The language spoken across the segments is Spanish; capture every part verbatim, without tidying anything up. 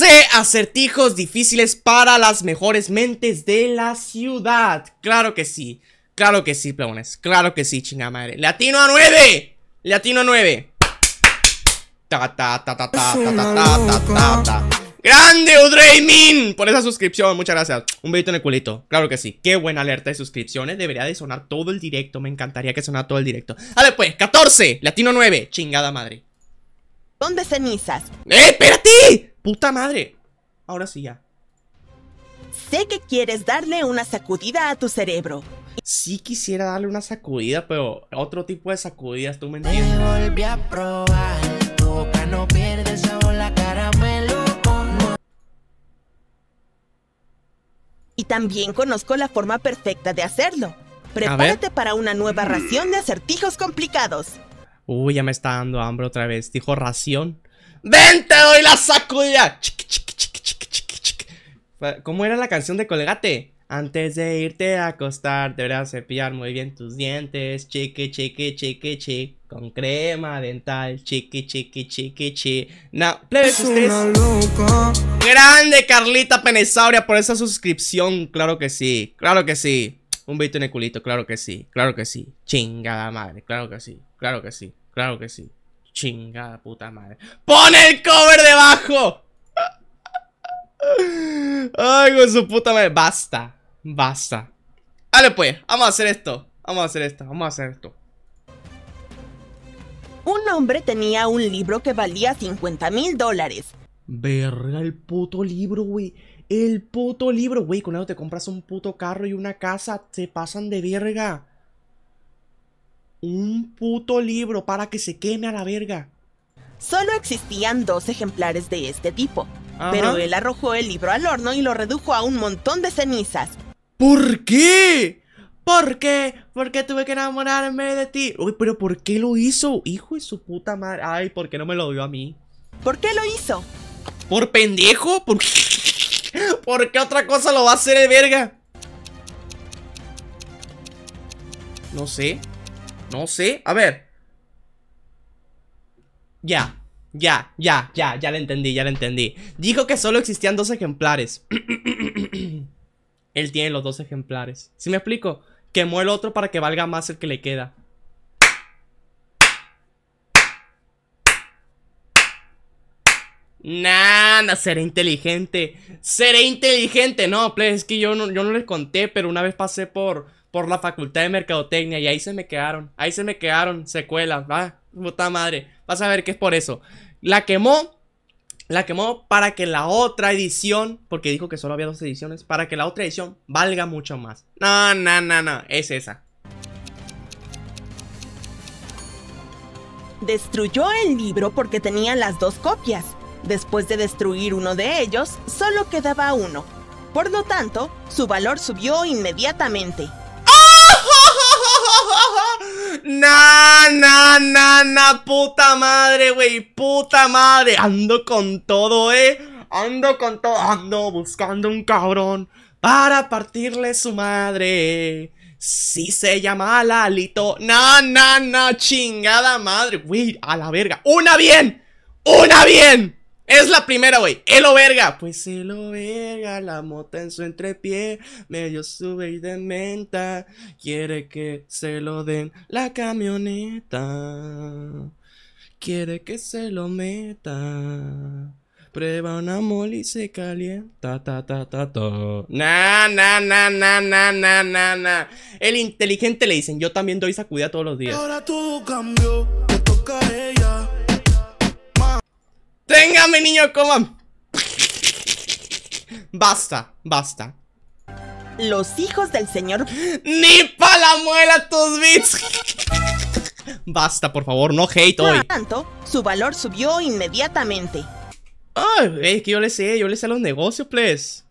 doce acertijos difíciles para las mejores mentes de la ciudad. Claro que sí. Claro que sí, plebones. Claro que sí, chingada madre. ¡Le atino a nueve! ¡Le atino a nueve! Ta ta ta ta ta ta ta ta ta ta. ¡Grande Udreimin! Por esa suscripción, muchas gracias. Un besito en el culito, claro que sí. Qué buena alerta de suscripciones. Debería de sonar todo el directo. Me encantaría que sonara todo el directo. Vale pues, catorce, latino nueve. Chingada madre. ¿Dónde cenizas? ¡Eh, espérate! Puta madre. Ahora sí ya. Sé que quieres darle una sacudida a tu cerebro. Sí quisiera darle una sacudida, pero otro tipo de sacudidas, ¿tú me entiendes? Te volví a probar, tu boca no pierde sabor, la caramelo. Y también conozco la forma perfecta de hacerlo. Prepárate para una nueva ración de acertijos complicados. Uy, ya me está dando hambre otra vez. Dijo ración. ¡Ven, te doy la sacudida! Chiqui, chiqui, chiqui, chiqui, chiqui, chiqui. ¿Cómo era la canción de Colgate? Antes de irte a acostar, deberás cepillar muy bien tus dientes. Chiqui, chiqui, chiqui, chiqui. Con crema dental. Chiqui, chiqui, chiqui, chiqui. No, plebes, ustedes. Grande Carlita Penesauria por esa suscripción. Claro que sí, claro que sí. Un besito en el culito, claro que sí, claro que sí. Chingada madre, claro que sí, claro que sí, claro que sí. Chingada puta madre. ¡Pon el cover debajo! Ay, con su puta madre. Basta, basta. Vale pues, vamos a hacer esto. Vamos a hacer esto, vamos a hacer esto. Un hombre tenía un libro que valía cincuenta mil dólares. Verga, el puto libro, güey. El puto libro, güey. Con eso te compras un puto carro y una casa. Se pasan de verga. Un puto libro para que se queme a la verga. Solo existían dos ejemplares de este tipo. Ajá. Pero él arrojó el libro al horno y lo redujo a un montón de cenizas. ¿Por qué? ¿Por qué? Porque tuve que enamorarme de ti. Uy, pero ¿por qué lo hizo? Hijo de su puta madre. Ay, ¿por qué no me lo dio a mí? ¿Por qué lo hizo? ¿Por pendejo? ¿Por qué? ¿Por qué otra cosa lo va a hacer el verga? No sé. No sé. A ver. Ya. Ya, ya, ya, ya le entendí, ya le entendí. Dijo que solo existían dos ejemplares. Él tiene los dos ejemplares. ¿Sí me explico? Quemó el otro para que valga más el que le queda. Nah, no, seré inteligente. Seré inteligente. No, plebes, es que yo no, yo no les conté, pero una vez pasé por, por la facultad de mercadotecnia y ahí se me quedaron. Ahí se me quedaron secuelas, va. Puta madre. Vas a ver que es por eso. La quemó. La quemó para que la otra edición, porque dijo que solo había dos ediciones, para que la otra edición valga mucho más. No, no, no, no. Es esa. Destruyó el libro porque tenía las dos copias. Después de destruir uno de ellos, solo quedaba uno. Por lo tanto, su valor subió inmediatamente. Nah, nah, nah, nah, puta madre, güey, puta madre. Ando con todo, eh. Ando con todo, ando buscando un cabrón para partirle su madre. Si se llama Lalito. Nah, nah, nah, chingada madre, güey, a la verga. ¡Una bien! ¡Una bien! Es la primera, güey. Elo verga. Pues elo verga, la mota en su entrepié, medio sube y de menta. Quiere que se lo den la camioneta. Quiere que se lo meta. Prueba una moli y se calienta. Ta, ta, ta, ta. Nah, nah, nah, nah, nah, nah, nah, nah. El inteligente le dicen, yo también doy sacudida todos los días. Ahora todo cambió, te toca a ella. ¡Téngame, niño, coma! Basta, basta. Los hijos del señor... ¡Ni pa' la muela tus bits! Basta, por favor, no hate hoy. Por tanto, su valor subió inmediatamente. Ay, es que yo le sé, yo le sé a los negocios, please.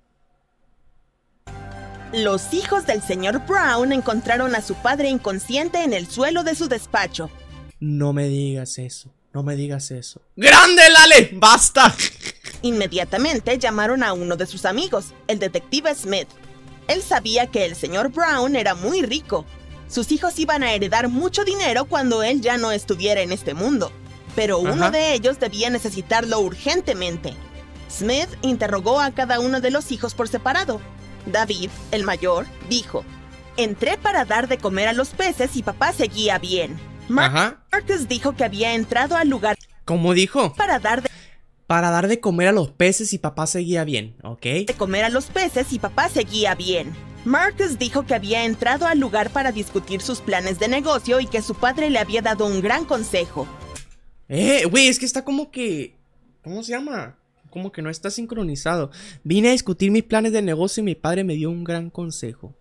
Los hijos del señor Brown encontraron a su padre inconsciente en el suelo de su despacho. No me digas eso. No me digas eso. ¡Grande, Lale! ¡Basta! Inmediatamente llamaron a uno de sus amigos, el detective Smith. Él sabía que el señor Brown era muy rico. Sus hijos iban a heredar mucho dinero cuando él ya no estuviera en este mundo. Pero uno Ajá. de ellos debía necesitarlo urgentemente. Smith interrogó a cada uno de los hijos por separado. David, el mayor, dijo: entré para dar de comer a los peces y papá seguía bien. Mar Ajá. Marcus dijo que había entrado al lugar ¿Cómo dijo? para dar de Para dar de comer a los peces y papá seguía bien, ¿ok? de comer a los peces y papá seguía bien. Marcus dijo que había entrado al lugar para discutir sus planes de negocio y que su padre le había dado un gran consejo. Eh, güey, es que está como que... ¿Cómo se llama? Como que no está sincronizado. Vine a discutir mis planes de negocio y mi padre me dio un gran consejo.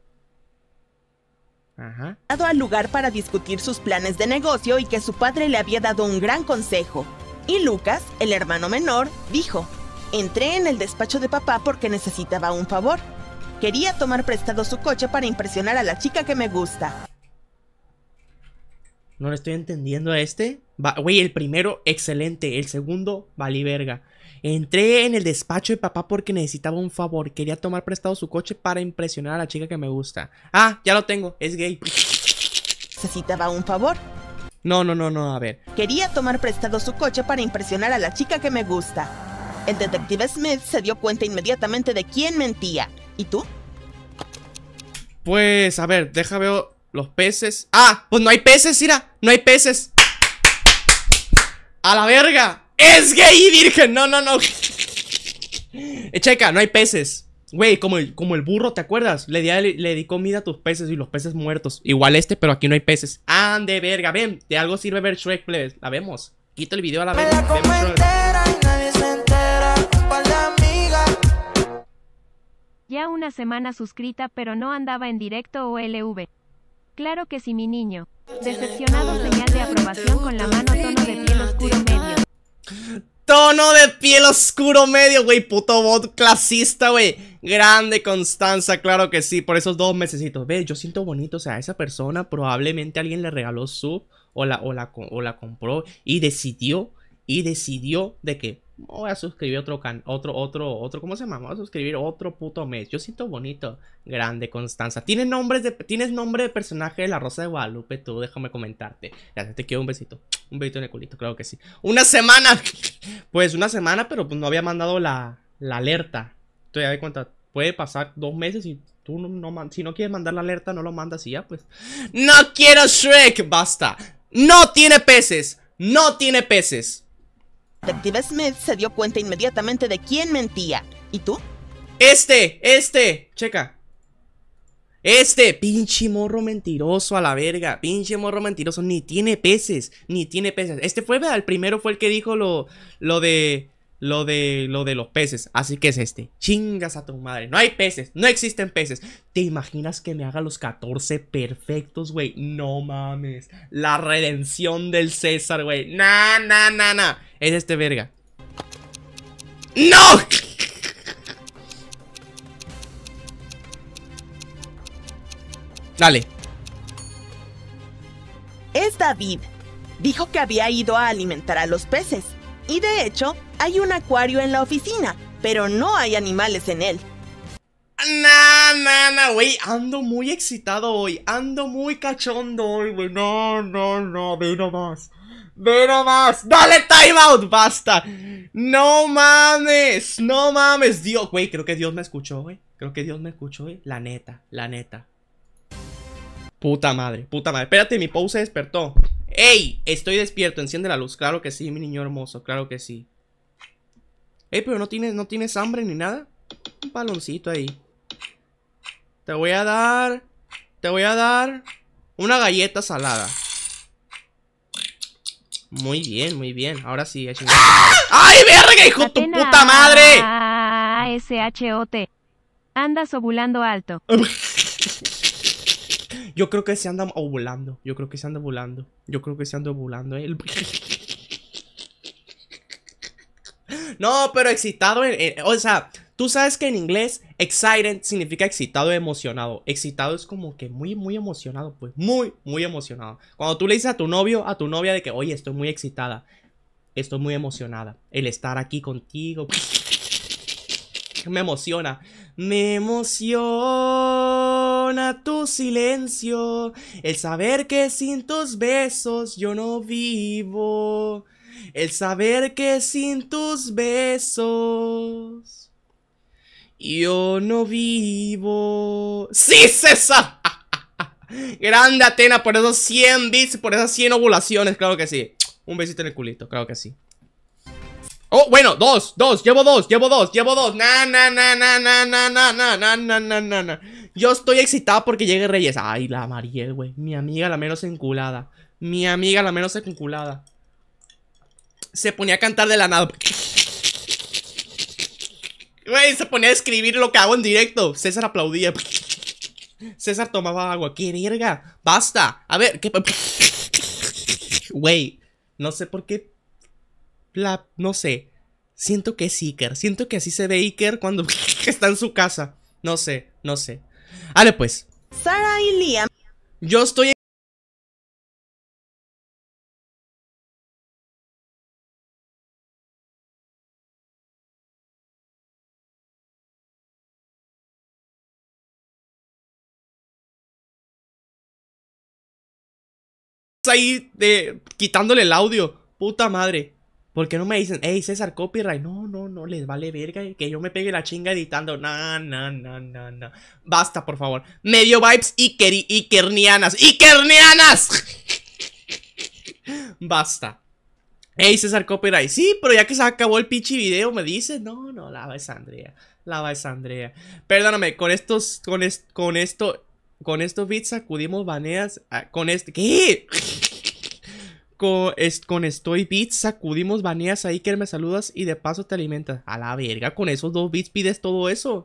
Ajá. Entrado al lugar para discutir sus planes de negocio y que su padre le había dado un gran consejo. Y Lucas, el hermano menor, dijo: entré en el despacho de papá porque necesitaba un favor. Quería tomar prestado su coche para impresionar a la chica que me gusta. No le estoy entendiendo a este. Va, güey, el primero, excelente. El segundo, valí verga. Entré en el despacho de papá porque necesitaba un favor. Quería tomar prestado su coche para impresionar a la chica que me gusta. Ah, ya lo tengo, es gay. Necesitaba un favor. No, no, no, no, a ver. Quería tomar prestado su coche para impresionar a la chica que me gusta. El detective Smith se dio cuenta inmediatamente de quién mentía. ¿Y tú? Pues, a ver, deja veo los peces. Ah, pues no hay peces, mira, no hay peces. A la verga. Es gay y virgen, no, no, no. Eh, checa, no hay peces. Güey, como el, como el burro, ¿te acuerdas? Le di, le, le di comida a tus peces y los peces muertos. Igual este, pero aquí no hay peces. Ande, verga, ven, de algo sirve ver Shrek, plebes. La vemos. Quito el video a la vez. Me la como entera y nadie se entera. Un par de amigas. Ya una semana suscrita pero no andaba en directo o L V. Claro que sí, mi niño. Decepcionado, señal de aprobación con la mano, tono de piel oscuro medio. Tono de piel oscuro medio, güey. Puto bot clasista, güey. Grande Constanza, claro que sí. Por esos dos mesecitos. Ve, yo siento bonito. O sea, a esa persona probablemente alguien le regaló sub. O la, o la, o la compró. Y decidió. Y decidió de que voy a suscribir otro can, otro, otro, otro, ¿cómo se llama? Voy a suscribir otro puto mes. Yo siento bonito. Grande Constanza. ¿Tienes nombres de, tienes nombre de personaje de La Rosa de Guadalupe? Tú, déjame comentarte. Ya te quiero un besito. Un besito en el culito, claro que sí. ¡Una semana! Pues una semana, pero pues no había mandado la, la alerta. Te das cuenta, puede pasar dos meses y tú no, no, si no quieres mandar la alerta, no lo mandas y ya, pues. ¡No quiero Shrek! ¡Basta! ¡No tiene peces! ¡No tiene peces! Detective Smith se dio cuenta inmediatamente de quién mentía. ¿Y tú? Este, este, checa. Este, pinche morro mentiroso a la verga. Pinche morro mentiroso, ni tiene peces. Ni tiene peces. Este fue, el primero fue el que dijo lo, lo de... Lo de, lo de los peces. Así que es este. Chingas a tu madre. No hay peces. No existen peces. ¿Te imaginas que me haga los catorce perfectos, güey? No mames. La redención del César, güey. Nah, nah, nah, nah. Es este verga. ¡No! Dale. Es David. Dijo que había ido a alimentar a los peces. Y de hecho, hay un acuario en la oficina, pero no hay animales en él. Nah, nah, nah, güey. Ando muy excitado hoy. Ando muy cachondo hoy, güey. No, no, no. Ve nomás. Ve nomás. Dale timeout. Basta. No mames. No mames. Dios, güey. Creo que Dios me escuchó, güey. Creo que Dios me escuchó, güey. La neta. La neta. Puta madre. Puta madre. Espérate, mi pause se despertó. ¡Ey! Estoy despierto, enciende la luz. Claro que sí, mi niño hermoso, claro que sí. ¡Ey! Pero no tienes, no tienes hambre ni nada. Un baloncito ahí. Te voy a dar. Te voy a dar una galleta salada. Muy bien, muy bien. Ahora sí, a chingar. ¡Ay, verga, hijo de tu puta madre! A S H O T. Andas ovulando alto. Yo creo que se anda ovulando. Yo creo que se anda ovulando. Yo creo que se anda ovulando. ¿eh? No, pero excitado. En, en, o sea, tú sabes que en inglés, excited significa excitado, emocionado. Excitado es como que muy, muy emocionado. Pues muy, muy emocionado. Cuando tú le dices a tu novio, a tu novia de que, oye, estoy muy excitada. Estoy muy emocionada. El estar aquí contigo. Me emociona. Me emociona tu silencio. El saber que sin tus besos yo no vivo. El saber que sin tus besos yo no vivo. ¡Sí, César! Grande Atena por esos cien bits, por esas cien ovulaciones, claro que sí. Un besito en el culito, claro que sí. Oh, bueno, dos, dos, llevo dos, llevo dos, llevo dos. Na, na, na, na, na, na, na, na, na, na, na, na, na. Yo estoy excitado porque llegue Reyes. Ay, la Mariel, güey. Mi amiga la menos enculada. Mi amiga la menos enculada. Se ponía a cantar de la nada. Güey, se ponía a escribir lo que hago en directo. César aplaudía. César tomaba agua. ¡Qué verga! ¡Basta! A ver, ¿qué? Güey, no sé por qué. La, no sé. Siento que es Iker. Siento que así se ve Iker cuando está en su casa. No sé, no sé. Vale, pues. Sarah y Liam. Yo estoy ahí de, quitándole el audio. Puta madre. ¿Por qué no me dicen, hey César, copyright? No, no, no, les vale verga que yo me pegue la chinga editando. No, no, no, no, no. Basta, por favor. Medio vibes Iker, Ikernianas. ¡Ikernianas! Basta. Hey César, copyright. Sí, pero ya que se acabó el pinche video, me dices. No, no, la es Andrea. La es Andrea. Perdóname, con estos, con, est con esto, con estos bits sacudimos baneas. Ah, con este, ¿qué? Con, es, con estoy bits sacudimos baneas ahí que me saludas y de paso te alimentas. A la verga, con esos dos bits pides todo eso.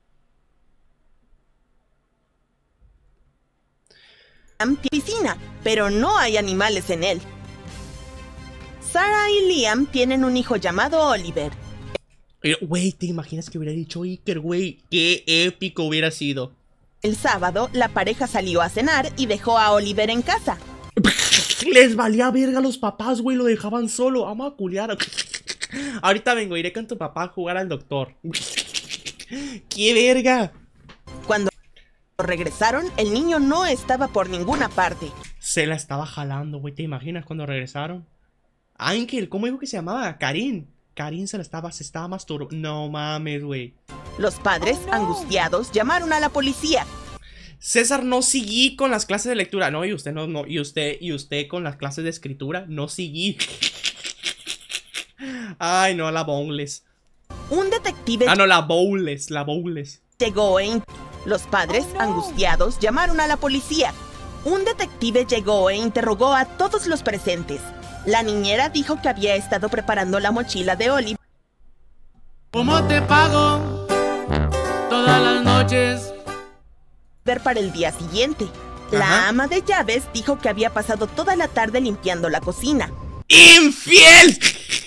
Piscina, pero no hay animales en él. Sarah y Liam tienen un hijo llamado Oliver. Güey, ¿te imaginas que hubiera dicho Iker, güey? Qué épico hubiera sido. El sábado, la pareja salió a cenar y dejó a Oliver en casa. Les valía verga a los papás, güey, lo dejaban solo. Vamos a culiar. Ahorita vengo, iré con tu papá a jugar al doctor. ¡Qué verga! Cuando regresaron, el niño no estaba por ninguna parte. Se la estaba jalando, güey, ¿te imaginas cuando regresaron? Ángel, ¿cómo dijo que se llamaba? Karin. Karin se la estaba, se estaba masturbando. No mames, güey. Los padres, oh, no. angustiados, llamaron a la policía. César, no seguí con las clases de lectura. No, y usted no, no, y usted, y usted con las clases de escritura, no seguí. Ay, no, la Bowles. Un detective. Ah, no, la Bowles, la Bowles. Llegó e. Los padres, oh, no. angustiados, llamaron a la policía. Un detective llegó e interrogó a todos los presentes. La niñera dijo que había estado preparando la mochila de Oliver. ¿Cómo te pago? Todas las noches. Para el día siguiente. La Ajá. ama de llaves dijo que había pasado toda la tarde limpiando la cocina. ¡Infiel!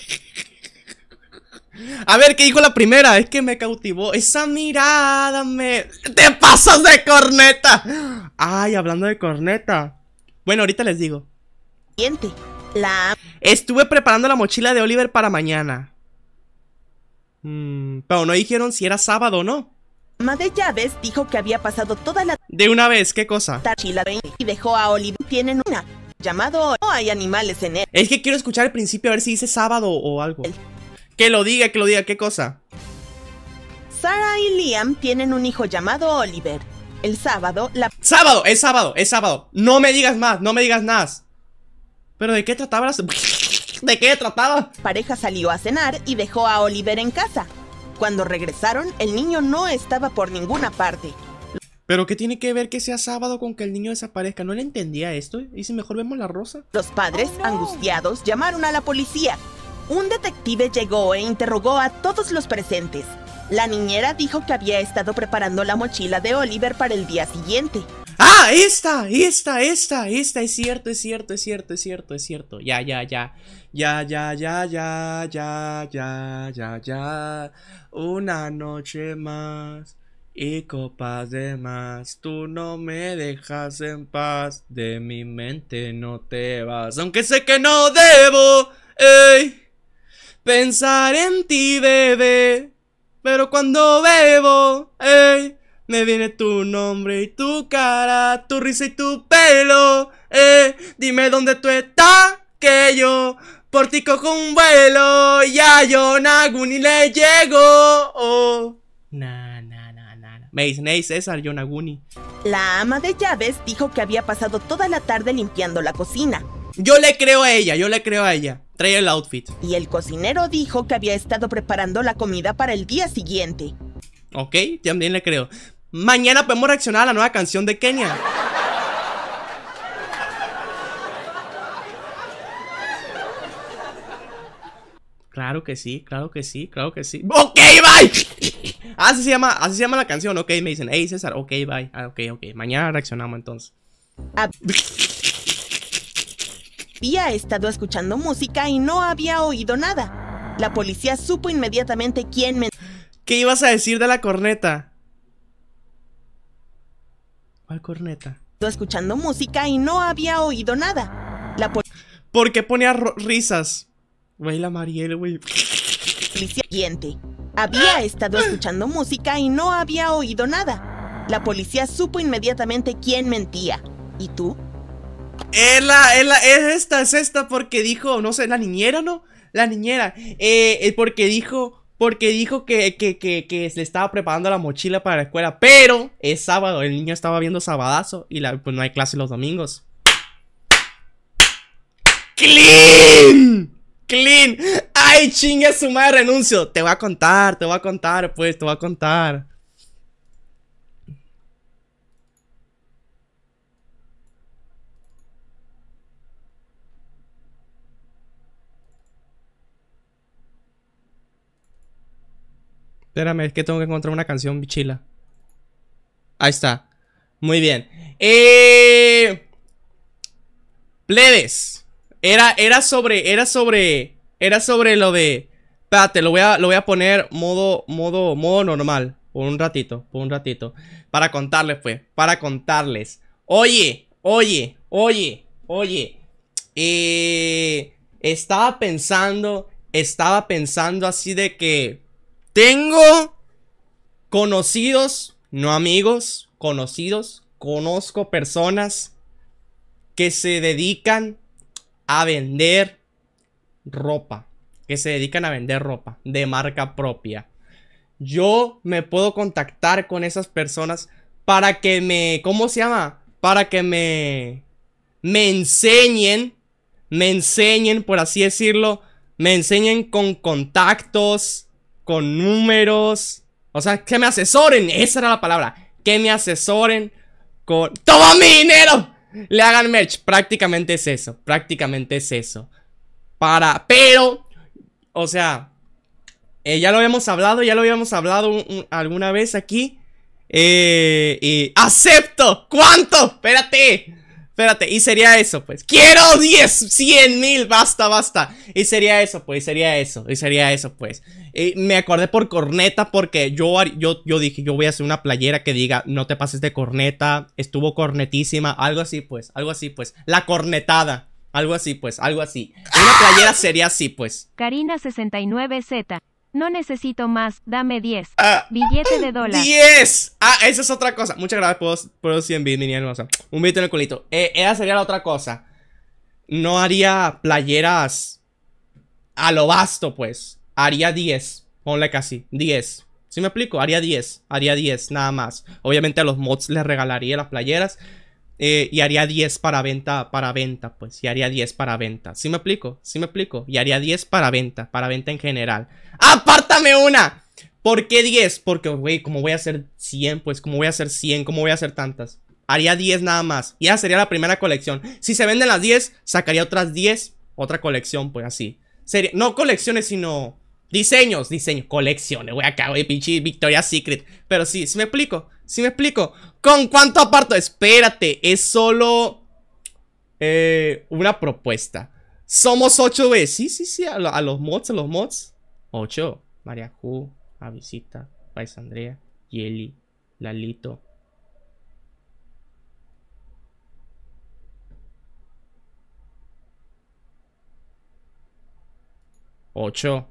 A ver, ¿qué dijo la primera? Es que me cautivó. Esa mirada me... ¡Te pasas de corneta! Ay, hablando de corneta. Bueno, ahorita les digo. Siguiente. La... Estuve preparando la mochila de Oliver para mañana. Mm, pero no dijeron si era sábado o no. La ama de llaves dijo que había pasado toda la... De una vez, ¿qué cosa? Mochila y dejó a Oliver. Tienen una... Llamado... No hay animales en él. Es que quiero escuchar el principio a ver si dice sábado o algo. El... Que lo diga, que lo diga, ¿qué cosa? Sarah y Liam tienen un hijo llamado Oliver. El sábado, la... ¡Sábado! ¡Es sábado! ¡Es sábado! No me digas más, no me digas más. ¿Pero de qué trataba la... ¿De qué trataba? Pareja salió a cenar y dejó a Oliver en casa. Cuando regresaron, el niño no estaba por ninguna parte. ¿Pero qué tiene que ver que sea sábado con que el niño desaparezca? No le entendía esto. ¿Y si mejor vemos la rosa? Los padres, oh, no. angustiados, llamaron a la policía. Un detective llegó e interrogó a todos los presentes. La niñera dijo que había estado preparando la mochila de Oliver para el día siguiente. ¡Ah! ¡Esta! ¡Esta! ¡Esta! ¡Esta! Es cierto, es cierto, es cierto, es cierto, es cierto. Ya, ya, ya. Ya, ya, ya, ya, ya, ya, ya, ya. Una noche más y copas de más. Tú no me dejas en paz. De mi mente no te vas. Aunque sé que no debo, ey, pensar en ti, bebé. Pero cuando bebo, ey, me viene tu nombre y tu cara, tu risa y tu pelo, eh. Dime dónde tú estás, que yo Por ti cojo un vuelo y a Yonaguni le llego. Oh. Nah, nah, nah, nah. Me dicen, hey César, Yonaguni. La ama de llaves dijo que había pasado toda la tarde limpiando la cocina. Yo le creo a ella, yo le creo a ella. Trae el outfit. Y el cocinero dijo que había estado preparando la comida para el día siguiente. Ok, también le creo. Mañana podemos reaccionar a la nueva canción de Kenia. Claro que sí, claro que sí, claro que sí. ¡Ok, bye! Así se llama, así se llama la canción, ok, me dicen, hey César, ok, bye. Ah, ok, ok, mañana reaccionamos entonces. Había estado escuchando música y no había oído nada. La policía supo inmediatamente quién me... ¿Qué ibas a decir de la corneta? ¿Cuál corneta? Estaba escuchando música y no había oído nada. La pol- ¿Por qué ponía risas? Güey, la Mariel, güey. Policía siguiente. Había estado escuchando música y no había oído nada. La policía supo inmediatamente quién mentía. ¿Y tú? Es la, es la, es esta, es esta porque dijo, no sé, la niñera, ¿no? La niñera, eh, eh, porque dijo, porque dijo que, que, que, que le estaba preparando la mochila para la escuela, pero es sábado, el niño estaba viendo Sabadazo y la, pues no hay clase los domingos. ¡Clean! ¡Clean! ¡Ay, chinga su madre, renuncio! Te voy a contar, te voy a contar, pues, te voy a contar. Espérame, es que tengo que encontrar una canción bichila. Ahí está. Muy bien. Eh... Plebes. Era, era sobre, era sobre, era sobre lo de... Espérate, lo voy a, lo voy a poner modo, modo, modo normal. Por un ratito, por un ratito. Para contarles, pues, para contarles. Oye, oye, oye, oye. Eh... Estaba pensando, estaba pensando así de que... Tengo conocidos, no amigos, conocidos, conozco personas que se dedican a vender ropa, que se dedican a vender ropa de marca propia. Yo me puedo contactar con esas personas para que me, ¿cómo se llama? Para que me, me enseñen, me enseñen, por así decirlo, me enseñen con contactos, con números, o sea, que me asesoren, esa era la palabra, que me asesoren con... ¡Toma mi dinero! Le hagan merch, prácticamente es eso, prácticamente es eso. Para, pero, o sea, eh, ya lo habíamos hablado, ya lo habíamos hablado un, un, alguna vez aquí. Eh, y ¡acepto! ¿Cuánto? Espérate. Espérate, y sería eso, pues. ¡Quiero diez, cien mil! Basta, basta. Y sería eso, pues, y sería eso, y sería eso, pues. Y me acordé por corneta porque yo, yo, yo dije, yo voy a hacer una playera que diga, no te pases de corneta, estuvo cornetísima, algo así, pues, algo así, pues. La cornetada, algo así, pues, algo así. Una playera sería así, pues. Karina sesenta y nueve Z. No necesito más, dame diez. Ah, Billete de dólar. ¡diez! Ah, esa es otra cosa. Muchas gracias por, por los cien bits, mi niña hermosa. Un billete en el culito. Eh, esa sería la otra cosa. No haría playeras a lo vasto, pues. Haría diez. Ponle casi. diez. ¿Sí me explico? Haría diez. Haría diez, nada más. Obviamente a los mods les regalaría las playeras. Eh, y haría diez para venta, para venta, pues. Y haría diez para venta. ¿Sí me explico? ¿Sí me explico? Y haría diez para venta, para venta en general. ¡Apártame una! ¿Por qué diez? Porque, güey, como voy a hacer cien, pues, como voy a hacer cien, como voy a hacer tantas. Haría diez nada más. Y esa sería la primera colección. Si se venden las diez, sacaría otras diez. Otra colección, pues, así. Sería, no colecciones, sino diseños, diseños, colecciones. Güey, acá, güey, pinche Victoria's Secret. Pero sí, ¿sí me explico? ¿Sí me explico? ¿Con cuánto aparto? Espérate, es solo eh, una propuesta. Somos ocho veces. Sí, sí, sí, a, lo, a los mods, a los mods. ocho. María Ju, Avisita, Pais Andrea, Yeli, Lalito. ocho.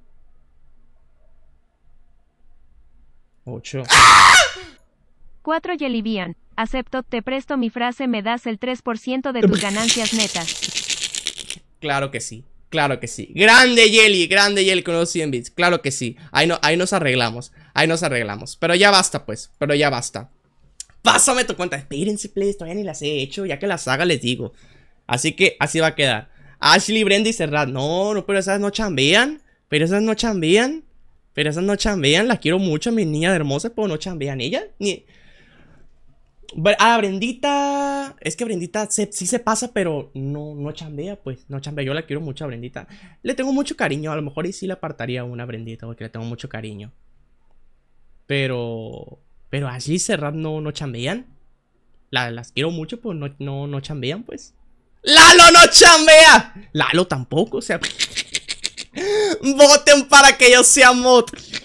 ocho. cuatro Yelivian. Acepto, te presto mi frase, me das el tres por ciento de tus ganancias netas. Claro que sí. Claro que sí. Grande Jelly, grande Jelly con los cien bits. Claro que sí. Ahí, no, ahí nos arreglamos. Ahí nos arreglamos. Pero ya basta, pues. Pero ya basta. Pásame tu cuenta. Espérense, please. Todavía ni las he hecho. Ya que las haga, les digo. Así que así va a quedar. Ashley, Brenda y Serrat. No, no, pero esas no chambean. Pero esas no chambean. Pero esas no chambean. Las quiero mucho, mis niñas hermosas. Pero no chambean. Ellas ni... Ah, Brendita. Es que Brendita se, sí se pasa, pero no, no chambea, pues. No chambea. Yo la quiero mucho a Brendita. Le tengo mucho cariño. A lo mejor y sí le apartaría una Brendita, porque le tengo mucho cariño. Pero. Pero Ashley Serrat no, no chambean. La, las quiero mucho, pero no, no, no chambean, pues. ¡Lalo no chambea! Lalo tampoco, o sea. Voten para que yo sea mod.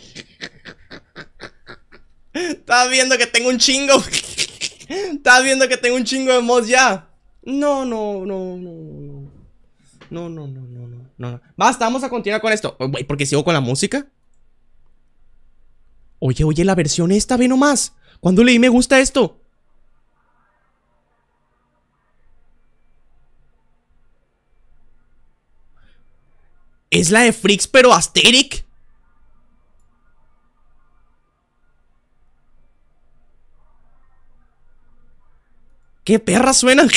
Estás viendo que tengo un chingo. Estás viendo que tengo un chingo de mods ya. No, no, no, no, no. No, no, no, no, no, no. Basta, vamos a continuar con esto. Güey, porque sigo con la música. Oye, oye, la versión esta, ve nomás. ¿Cuándo leí me gusta esto? Es la de Freaks, pero Asterix. ¿Qué perra suena?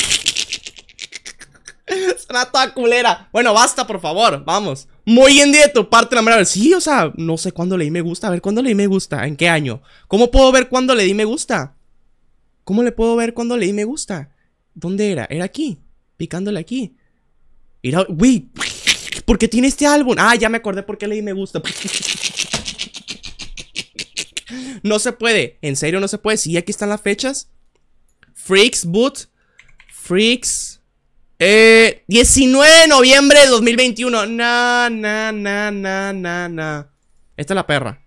Suena toda culera. Bueno, basta, por favor, vamos. Muy bien de tu parte, la mera. Sí, o sea, no sé cuándo le di me gusta. A ver, ¿cuándo le di me gusta? ¿En qué año? ¿Cómo puedo ver cuándo le di me gusta? ¿Cómo le puedo ver cuándo le di me gusta? ¿Dónde era? Era aquí. Picándole aquí. Era, güey, ¿por qué tiene este álbum? Ah, ya me acordé por qué le di me gusta. No se puede. ¿En serio no se puede? Sí, aquí están las fechas. Freaks, boot. Freaks. Eh, diecinueve de noviembre de dos mil veintiuno. Na, na, na, na, na, na. Esta es la perra.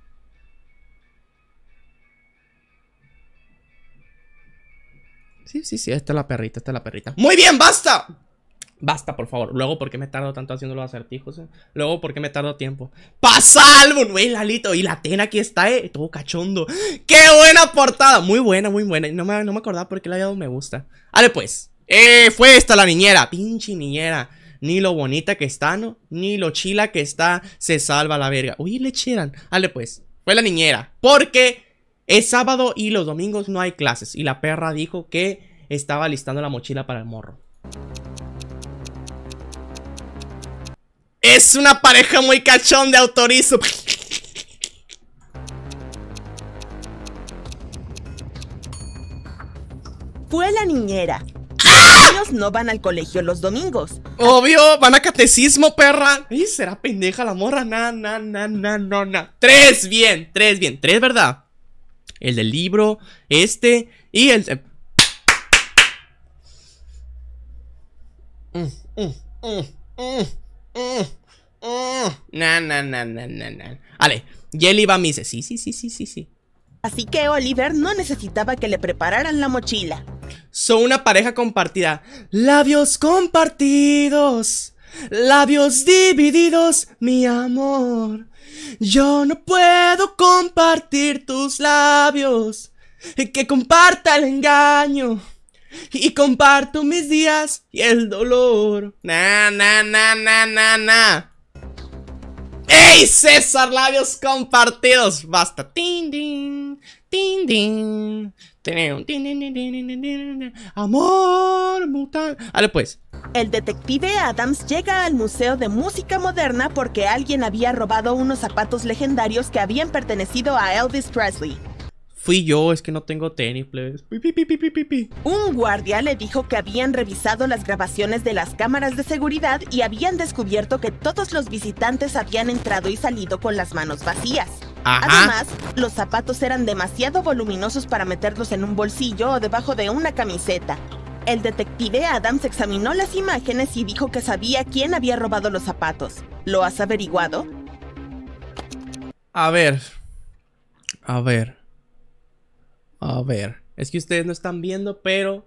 Sí, sí, sí, esta es la perrita, esta es la perrita. ¡Muy bien, basta! Basta, por favor. Luego, ¿por qué me tardo tanto haciendo los acertijos? Eh? Luego, ¿por qué me tardo tiempo? ¡Pasa álbum! Güey, Lalito. Y la Tena aquí está, eh. Todo cachondo. ¡Qué buena portada! Muy buena, muy buena. No me, no me acordaba por qué le había dado me gusta. Vale, pues. Eh, fue esta la niñera. Pinche niñera. Ni lo bonita que está, ¿no? Ni lo chila que está. Se salva la verga. Uy, le cheran. Vale, pues. Fue la niñera. Porque es sábado y los domingos no hay clases. Y la perra dijo que estaba listando la mochila para el morro. Es una pareja muy cachón de autorizo. Fue la niñera. Los niños no van al colegio los domingos. Obvio, van a catecismo, perra. Ay, será pendeja la morra. Na, na, na, na, na, na. Tres, bien, tres, bien. Tres, ¿verdad? El del libro, este y el... de... Mm, mm, mm, mm. Mm, mm. Na, na, na, na, na, na. Vale, Jelly va a misa. Sí, sí, sí, sí, sí, sí. Así que Oliver no necesitaba que le prepararan la mochila. Son una pareja compartida. Labios compartidos, labios divididos, mi amor. Yo no puedo compartir tus labios, que comparta el engaño. Y comparto mis días y el dolor. Na, na, na, na, na, na. ¡Ey, César! Labios compartidos. Basta. Tin, din, tin, din. Tin, din, din, din, din. Amor mutal. Vale, pues. El detective Adams llega al Museo de Música Moderna porque alguien había robado unos zapatos legendarios que habían pertenecido a Elvis Presley. Fui yo, es que no tengo tenis, plebes. Pi, pi, pi, pi, pi, pi. Un guardia le dijo que habían revisado las grabaciones de las cámaras de seguridad y habían descubierto que todos los visitantes habían entrado y salido con las manos vacías. Ajá. Además, los zapatos eran demasiado voluminosos para meterlos en un bolsillo o debajo de una camiseta. El detective Adams examinó las imágenes y dijo que sabía quién había robado los zapatos. ¿Lo has averiguado? A ver. A ver. A ver, es que ustedes no están viendo, pero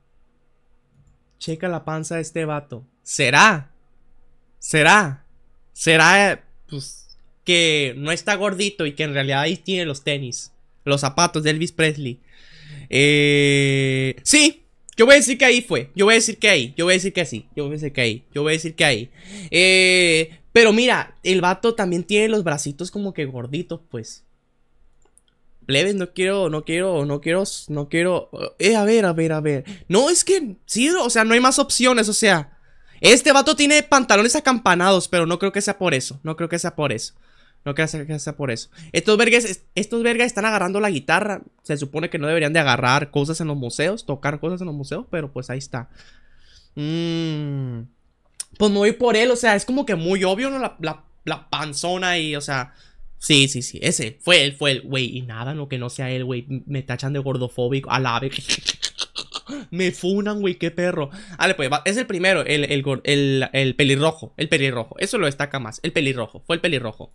checa la panza de este vato. ¿Será? ¿Será? ¿Será, pues, que no está gordito y que en realidad ahí tiene los tenis, los zapatos de Elvis Presley? Eh... Sí, Yo voy a decir que ahí fue. Yo voy a decir que ahí. Yo voy a decir que sí. Yo voy a decir que ahí. Yo voy a decir que ahí. Eh, pero mira, el vato también tiene los bracitos como que gorditos, pues. Plebes, no quiero, no quiero, no quiero, no quiero. Eh, a ver, a ver, a ver. No, es que sí, o sea, no hay más opciones, o sea. Este vato tiene pantalones acampanados, pero no creo que sea por eso. No creo que sea por eso. No creo que sea por eso. Estos vergas, estos vergas están agarrando la guitarra. Se supone que no deberían de agarrar cosas en los museos, tocar cosas en los museos, pero pues ahí está. Mm. Pues me voy por él, o sea, es como que muy obvio, ¿no? La, la, la panzona y, o sea... Sí, sí, sí, ese, fue él, fue él, güey, y nada, no que no sea él, güey, me tachan de gordofóbico, a la vez, me funan, güey, qué perro. Vale, pues, es el primero, el, el, el, el pelirrojo, el pelirrojo, eso lo destaca más, el pelirrojo, fue el pelirrojo.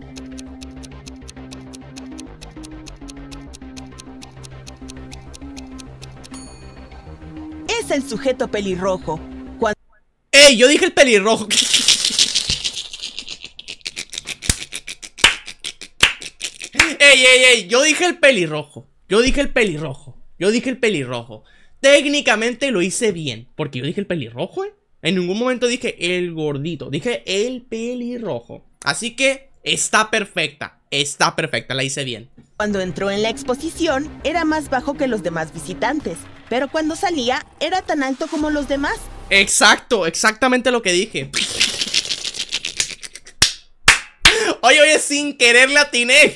Es el sujeto pelirrojo. Cuando... ¡Ey! Yo dije el pelirrojo. ¡Ey, ey, ey! Yo dije el pelirrojo. Yo dije el pelirrojo. Yo dije el pelirrojo. Técnicamente lo hice bien. Porque yo dije el pelirrojo, ¿eh? En ningún momento dije el gordito. Dije el pelirrojo. Así que está perfecta. Está perfecta. La hice bien. Cuando entró en la exposición, era más bajo que los demás visitantes. Pero cuando salía, era tan alto como los demás. Exacto. Exactamente lo que dije. Oye, oye, sin querer le atiné.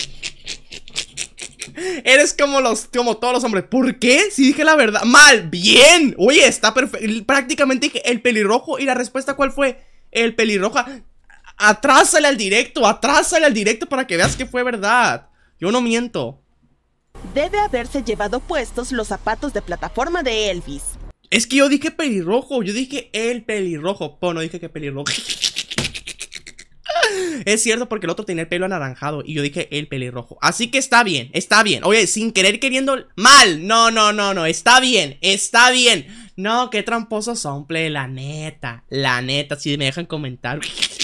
Eres como los, como todos los hombres. ¿Por qué? Si dije la verdad. Mal, bien. Oye, está perfecto. Prácticamente dije el pelirrojo. ¿Y la respuesta cuál fue? El pelirrojo. Atrásale al directo. Atrásale al directo para que veas que fue verdad. Yo no miento. Debe haberse llevado puestos los zapatos de plataforma de Elvis. Es que yo dije pelirrojo. Yo dije el pelirrojo. Pero no dije que pelirrojo. Es cierto, porque el otro tenía el pelo anaranjado y yo dije el pelirrojo. Así que está bien, está bien. Oye, sin querer queriendo... Mal, no, no, no, no, está bien, está bien. No, qué tramposos son, play, la neta. La neta, si me dejan comentar.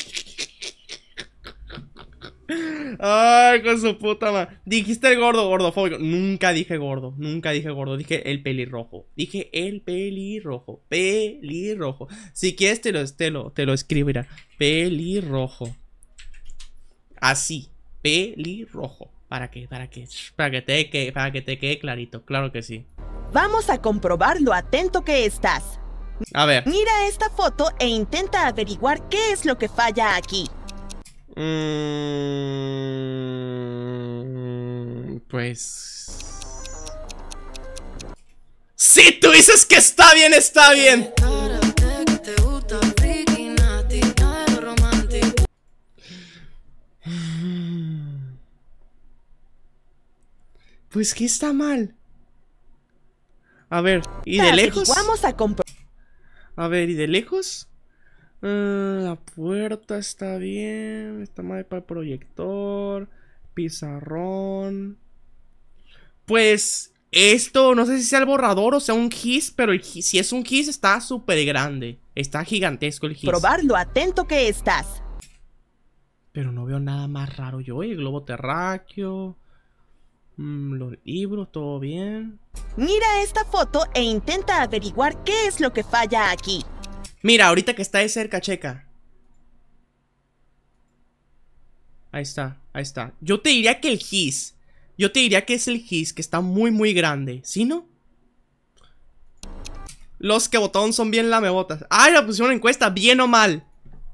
Ay, con su puta madre. Dijiste el gordo, gordofóbico. Nunca dije gordo, nunca dije gordo. Dije el pelirrojo. Dije el pelirrojo. Pelirrojo. Si quieres te lo, te lo, te lo escribirá. Pelirrojo. Así. Pelirrojo. ¿Para qué? ¿Para qué? Para que te, que, para que te quede clarito. Claro que sí. Vamos a comprobar lo atento que estás. A ver. Mira esta foto e intenta averiguar qué es lo que falla aquí. Mm, pues... Si tú dices que está bien, está bien. Pues que está mal. A ver, ¿y de lejos? Vamos a comprobar. A ver, ¿y de lejos? Uh, la puerta está bien. Está mal para el proyector. Pizarrón. Pues esto, no sé si sea el borrador o sea un gis, pero el gis, si es un gis está súper grande. Está gigantesco el gis. Probar lo atento que estás. Pero no veo nada más raro yo. El globo terráqueo. Mm, los libros, todo bien. Mira esta foto e intenta averiguar qué es lo que falla aquí. Mira, ahorita que está de cerca, checa. Ahí está, ahí está. Yo te diría que el gis. Yo te diría que es el gis, que está muy, muy grande. ¿Sí, no? Los que votaron son bien lamebotas. ¡Ay, la pusieron en encuesta! ¿Bien o mal?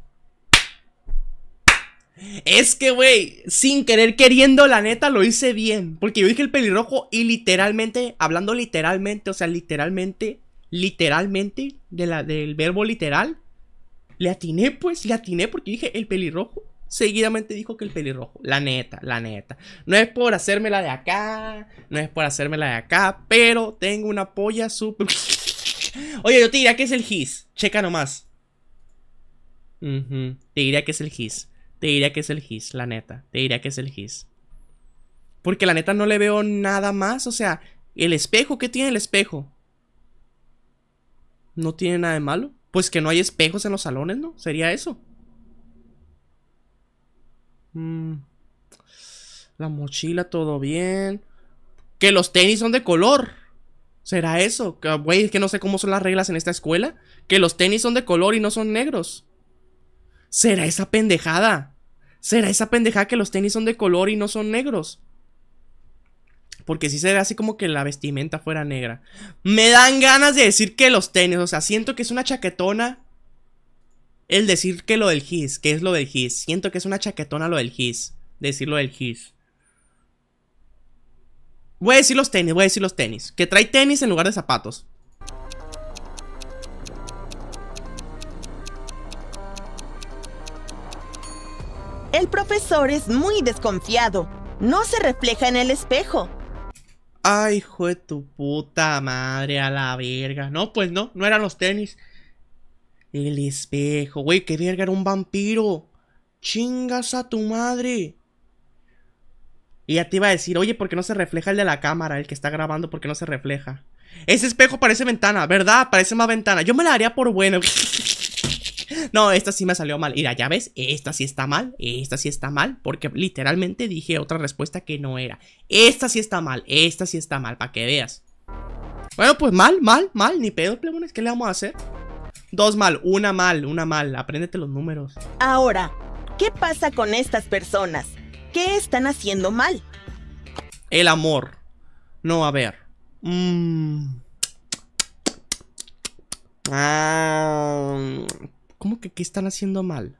Es que, güey, sin querer queriendo, la neta, lo hice bien. Porque yo dije el pelirrojo y literalmente, hablando literalmente, o sea, literalmente... Literalmente, de la, del verbo literal. Le atiné, pues, le atiné porque dije el pelirrojo. Seguidamente dijo que el pelirrojo. La neta, la neta. No es por hacerme la de acá. No es por hacerme la de acá. Pero tengo una polla súper... Oye, yo te diría que es el gis. Checa nomás. uh-huh. Te diría que es el gis. Te diría que es el gis, la neta. Te diría que es el gis. Porque la neta no le veo nada más. O sea, el espejo, ¿qué tiene el espejo? No tiene nada de malo. Pues que no hay espejos en los salones, ¿no? Sería eso. Mm. La mochila, todo bien. Que los tenis son de color. ¿Será eso? Güey, es que no sé cómo son las reglas en esta escuela. Que los tenis son de color y no son negros. ¿Será esa pendejada? ¿Será esa pendejada que los tenis son de color y no son negros? Porque si se ve así como que la vestimenta fuera negra. Me dan ganas de decir que los tenis, o sea, siento que es una chaquetona. El decir que lo del His, que es lo del His. Siento que es una chaquetona lo del His. Decir lo del His. Voy a decir los tenis, voy a decir los tenis. Que trae tenis en lugar de zapatos. El profesor es muy desconfiado. No se refleja en el espejo. Ay, hijo de tu puta madre, a la verga. No, pues no, no eran los tenis. El espejo, güey, qué verga, era un vampiro. Chingas a tu madre. Y ya te iba a decir, oye, ¿por qué no se refleja el de la cámara? El que está grabando, ¿por qué no se refleja? Ese espejo parece ventana, ¿verdad? Parece más ventana. Yo me la haría por bueno. No, esta sí me salió mal. Mira, ya ves, esta sí está mal. Esta sí está mal, porque literalmente dije otra respuesta que no era. Esta sí está mal, esta sí está mal, para que veas. Bueno, pues mal, mal, mal. Ni pedo, plebones, ¿qué le vamos a hacer? Dos mal, una mal, una mal. Apréndete los números. Ahora, ¿qué pasa con estas personas? ¿Qué están haciendo mal? El amor. No, a ver. Mmm... Ah... ¿Cómo que qué están haciendo mal?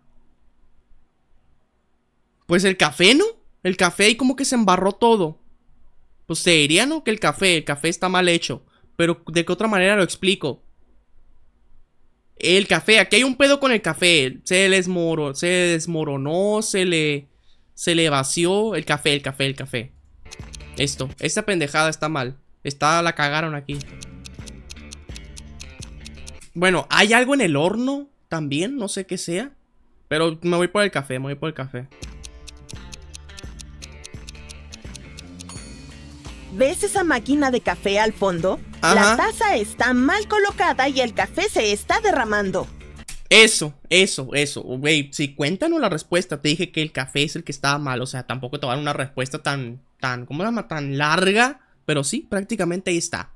Pues el café, ¿no? El café ahí como que se embarró todo. Pues se diría, ¿no? Que el café, el café está mal hecho. Pero ¿de qué otra manera lo explico? El café, aquí hay un pedo con el café. Se desmoro, se desmoronó, se le... Se le vació el café, el café, el café. Esto, esta pendejada está mal. Está, la cagaron aquí. Bueno, ¿hay algo en el horno? También, no sé qué sea. Pero me voy por el café, me voy por el café. ¿Ves esa máquina de café al fondo? Ajá. La taza está mal colocada y el café se está derramando. Eso, eso, eso. Güey, si cuéntanos la respuesta. Te dije que el café es el que estaba mal. O sea, tampoco te va a dar una respuesta tan, tan, ¿cómo se llama? Tan larga. Pero sí, prácticamente ahí está.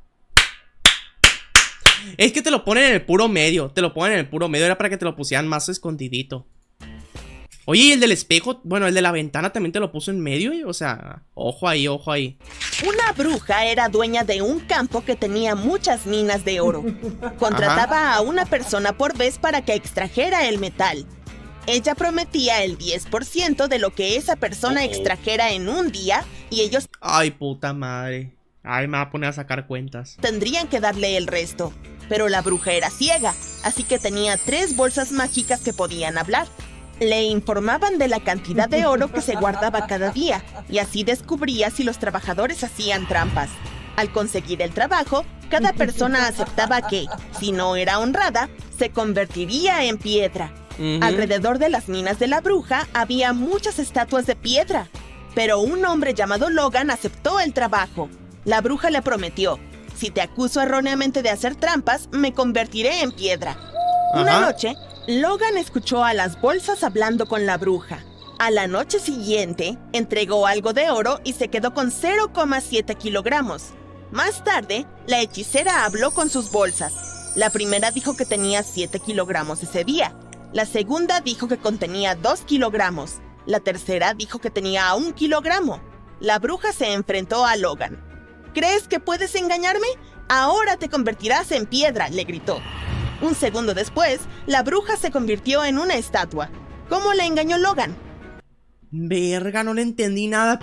Es que te lo ponen en el puro medio. Te lo ponen en el puro medio. Era para que te lo pusieran más escondidito. Oye, ¿y el del espejo? Bueno, el de la ventana también te lo puso en medio, ¿eh? O sea, ojo ahí, ojo ahí. Una bruja era dueña de un campo que tenía muchas minas de oro. Contrataba Ajá. a una persona por vez para que extrajera el metal. Ella prometía el diez por ciento de lo que esa persona oh. extrajera en un día y ellos... Ay, puta madre. Ay, me va a poner a sacar cuentas. Tendrían que darle el resto. Pero la bruja era ciega, así que tenía tres bolsas mágicas que podían hablar. Le informaban de la cantidad de oro que se guardaba cada día, y así descubría si los trabajadores hacían trampas. Al conseguir el trabajo, cada persona aceptaba que, si no era honrada, se convertiría en piedra. Uh-huh. Alrededor de las minas de la bruja había muchas estatuas de piedra, pero un hombre llamado Logan aceptó el trabajo. La bruja le prometió: si te acuso erróneamente de hacer trampas, me convertiré en piedra. Ajá. Una noche, Logan escuchó a las bolsas hablando con la bruja. A la noche siguiente, entregó algo de oro y se quedó con cero coma siete kilogramos. Más tarde, la hechicera habló con sus bolsas. La primera dijo que tenía siete kilogramos ese día. La segunda dijo que contenía dos kilogramos. La tercera dijo que tenía un kilogramo. La bruja se enfrentó a Logan. ¿Crees que puedes engañarme? Ahora te convertirás en piedra, le gritó. Un segundo después, la bruja se convirtió en una estatua. ¿Cómo le engañó Logan? Verga, no le entendí nada.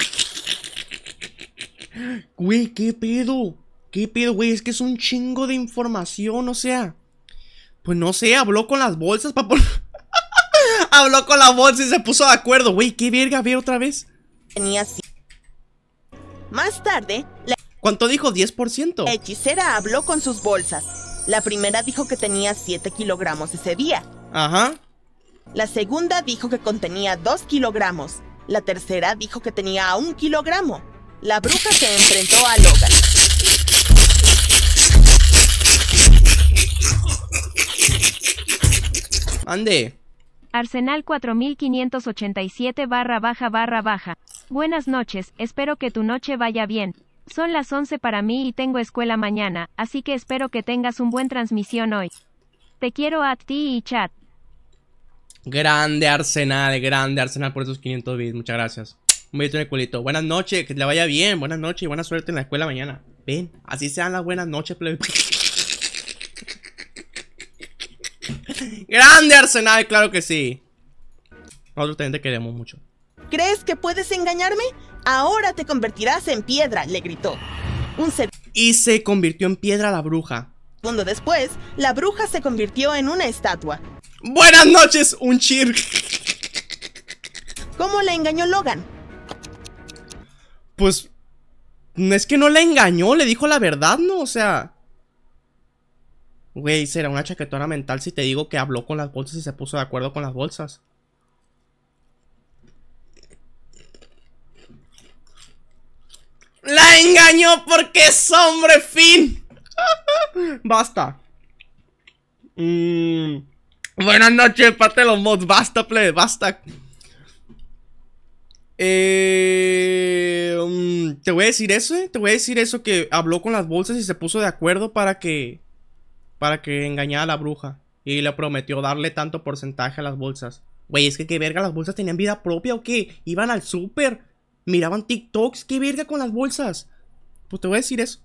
Güey, ¿qué pedo? ¿Qué pedo, güey? Es que es un chingo de información, o sea. Pues no sé, habló con las bolsas para poner... Habló con la bolsa y se puso de acuerdo. Güey, ¿qué verga? Ve otra vez. Tenía así. Más tarde, la... ¿Cuánto dijo? ¿diez por ciento? La hechicera habló con sus bolsas. La primera dijo que tenía siete kilogramos ese día. Ajá. La segunda dijo que contenía dos kilogramos. La tercera dijo que tenía un kilogramo. La bruja se enfrentó a Logan. Ande. Arsenal cuatro mil quinientos ochenta y siete barra baja barra baja. Buenas noches, espero que tu noche vaya bien. Son las once para mí y tengo escuela mañana, así que espero que tengas un buen transmisión hoy. Te quiero a ti y chat. Grande Arsenal, grande Arsenal por esos quinientos bits. Muchas gracias. Un besito en el culito. Buenas noches, que te vaya bien. Buenas noches y buena suerte en la escuela mañana. Ven, así sean las buenas noches, plebe. Grande Arsenal, claro que sí. Nosotros también te queremos mucho. ¿Crees que puedes engañarme? Ahora te convertirás en piedra, le gritó. Un Y se convirtió en piedra la bruja. segundo después, la bruja se convirtió en una estatua. Buenas noches, un chir. ¿Cómo le engañó Logan? Pues no es que no la engañó, le dijo la verdad, ¿no? O sea, güey, será una chaquetona mental si te digo que habló con las bolsas y se puso de acuerdo con las bolsas. La engañó porque es hombre, fin. Basta. Mm. Buenas noches, parte de los mods. Basta, plebe, basta. Eh, um, te voy a decir eso, eh. Te voy a decir eso, que habló con las bolsas y se puso de acuerdo para que Para que engañara a la bruja. Y le prometió darle tanto porcentaje a las bolsas. Güey, es que qué verga, las bolsas tenían vida propia o qué. Iban al súper, miraban TikToks. Qué verga con las bolsas. Pues te voy a decir eso.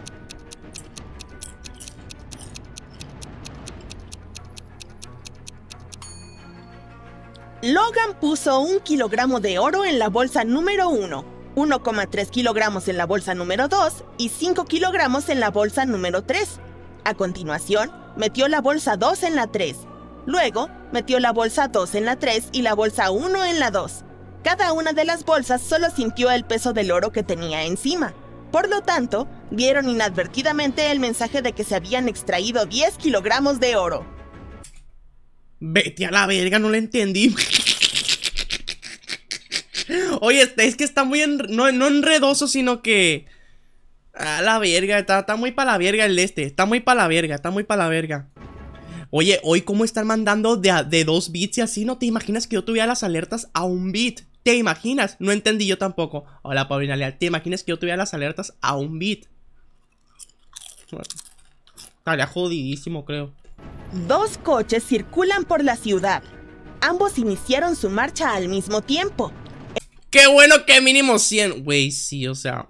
Logan puso un kilogramo de oro en la bolsa número uno, uno coma tres kilogramos en la bolsa número dos y cinco kilogramos en la bolsa número tres. A continuación, metió la bolsa dos en la tres. Luego, metió la bolsa dos en la tres y la bolsa uno en la dos. Cada una de las bolsas solo sintió el peso del oro que tenía encima. Por lo tanto, vieron inadvertidamente el mensaje de que se habían extraído diez kilogramos de oro. Vete a la verga, no lo entendí. Oye, es que está muy en, no, no enredoso, sino que a la verga, está, está muy para la verga el este. Está muy para la verga, está muy para la verga. Oye, hoy cómo están mandando de, de dos bits y así. ¿No te imaginas que yo tuviera las alertas a un bit? ¿Te imaginas? No entendí yo tampoco. Hola, Paulina Leal. ¿Te imaginas que yo tuviera las alertas a un bit? Estaría jodidísimo, creo. Dos coches circulan por la ciudad. Ambos iniciaron su marcha al mismo tiempo. ¡Qué bueno que mínimo cien! Güey, sí, o sea...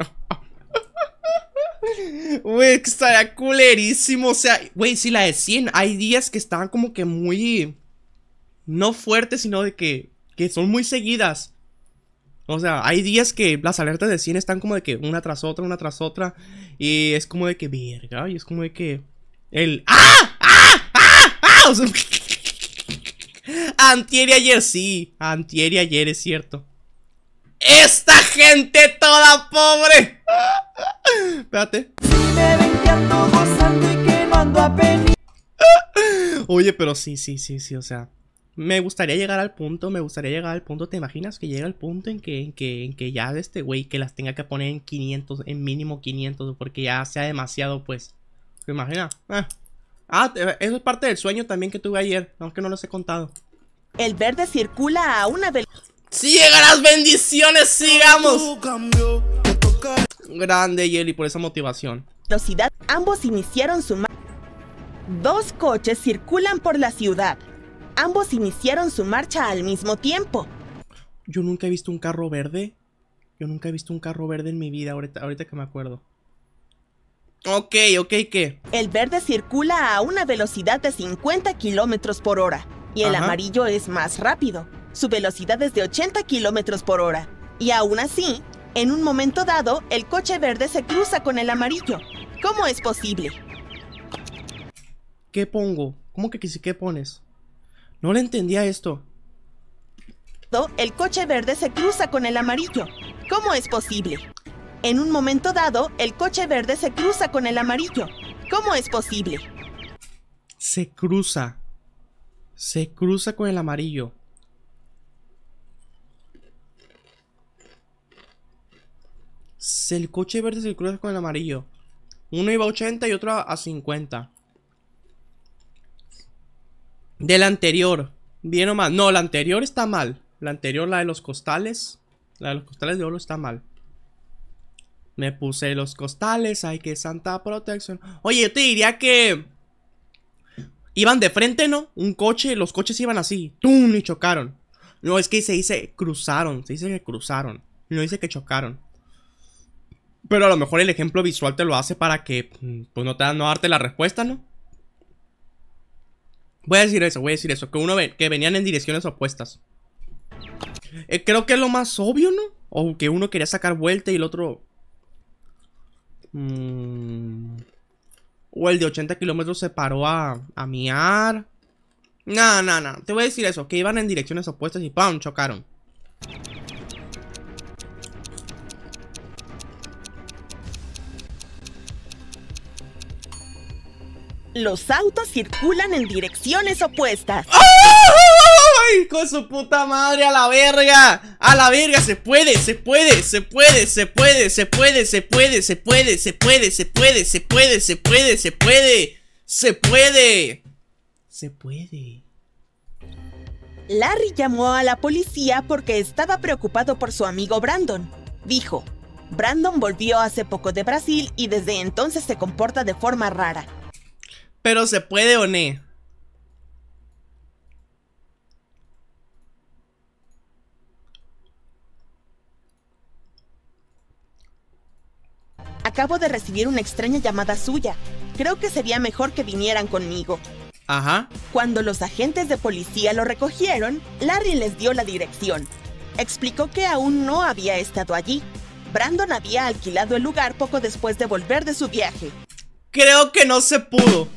Güey, que estaría culerísimo. O sea, güey, sí, la de cien. Hay días que están como que muy... No fuertes, sino de que... Que son muy seguidas. O sea, hay días que las alertas de cien están como de que una tras otra, una tras otra. Y es como de que, verga, y es como de que... El... ¡Ah! ¡Ah! ¡Ah! ¡Ah! O sea, antier y ayer, sí. Antier y ayer, es cierto. ¡Esta gente toda pobre! Espérate. Si me ven que ando gozando y que no ando a peni. Oye, pero sí, sí, sí, sí, o sea... Me gustaría llegar al punto, me gustaría llegar al punto, ¿te imaginas? Que llega el punto en que, en que, en que ya este güey que las tenga que poner en quinientos, en mínimo quinientos, porque ya sea demasiado, pues. ¿Te imaginas? Ah, ah, eso es parte del sueño también que tuve ayer, aunque no los he contado. El verde circula a una velocidad. ¡Si llegan las bendiciones, sigamos! Grande, Yeli, por esa motivación. Velocidad. Ambos iniciaron su marcha. Dos coches circulan por la ciudad. Ambos iniciaron su marcha al mismo tiempo. Yo nunca he visto un carro verde. Yo nunca he visto un carro verde en mi vida, ahorita, ahorita que me acuerdo. Ok, ok, ¿qué? El verde circula a una velocidad de cincuenta kilómetros por hora. Y el Ajá. amarillo es más rápido. Su velocidad es de ochenta kilómetros por hora. Y aún así, en un momento dado, el coche verde se cruza con el amarillo. ¿Cómo es posible? ¿Qué pongo? ¿Cómo que qué pones? No le entendía esto. El coche verde se cruza con el amarillo. ¿Cómo es posible? En un momento dado, el coche verde se cruza con el amarillo. ¿Cómo es posible? Se cruza. Se cruza con el amarillo. El coche verde se cruza con el amarillo. Uno iba a ochenta y otro a cincuenta. De la anterior, bien o mal. No, la anterior está mal. La anterior, la de los costales. La de los costales de oro está mal. Me puse los costales, ay, que santa protección. Oye, yo te diría que iban de frente, ¿no? Un coche, los coches iban así, ¡tum! Y chocaron. No, es que se dice cruzaron, se dice que cruzaron, no dice que chocaron. Pero a lo mejor el ejemplo visual te lo hace para que, pues, no te no darte la respuesta, ¿no? Voy a decir eso, voy a decir eso, que uno ve, que venían en direcciones opuestas. Eh, creo que es lo más obvio, ¿no? O que uno quería sacar vuelta y el otro... Mm, o el de ochenta kilómetros se paró a, a miar. No, no, no, te voy a decir eso, que iban en direcciones opuestas y ¡pam! Chocaron. Los autos circulan en direcciones opuestas. ¡Ay! ¡Con su puta madre! ¡A la verga! ¡A la verga! ¡Se puede! ¡Se puede! ¡Se puede! ¡Se puede! ¡Se puede! ¡Se puede! ¡Se puede! ¡Se puede! ¡Se puede! ¡Se puede! ¡Se puede! ¡Se puede! ¡Se puede! ¡Se puede! Larry llamó a la policía porque estaba preocupado por su amigo Brandon. Dijo, Brandon volvió hace poco de Brasil y desde entonces se comporta de forma rara. Pero se puede o no. Acabo de recibir una extraña llamada suya. Creo que sería mejor que vinieran conmigo. Ajá. Cuando los agentes de policía lo recogieron, Larry les dio la dirección. Explicó que aún no había estado allí. Brandon había alquilado el lugar poco después de volver de su viaje. Creo que no se pudo.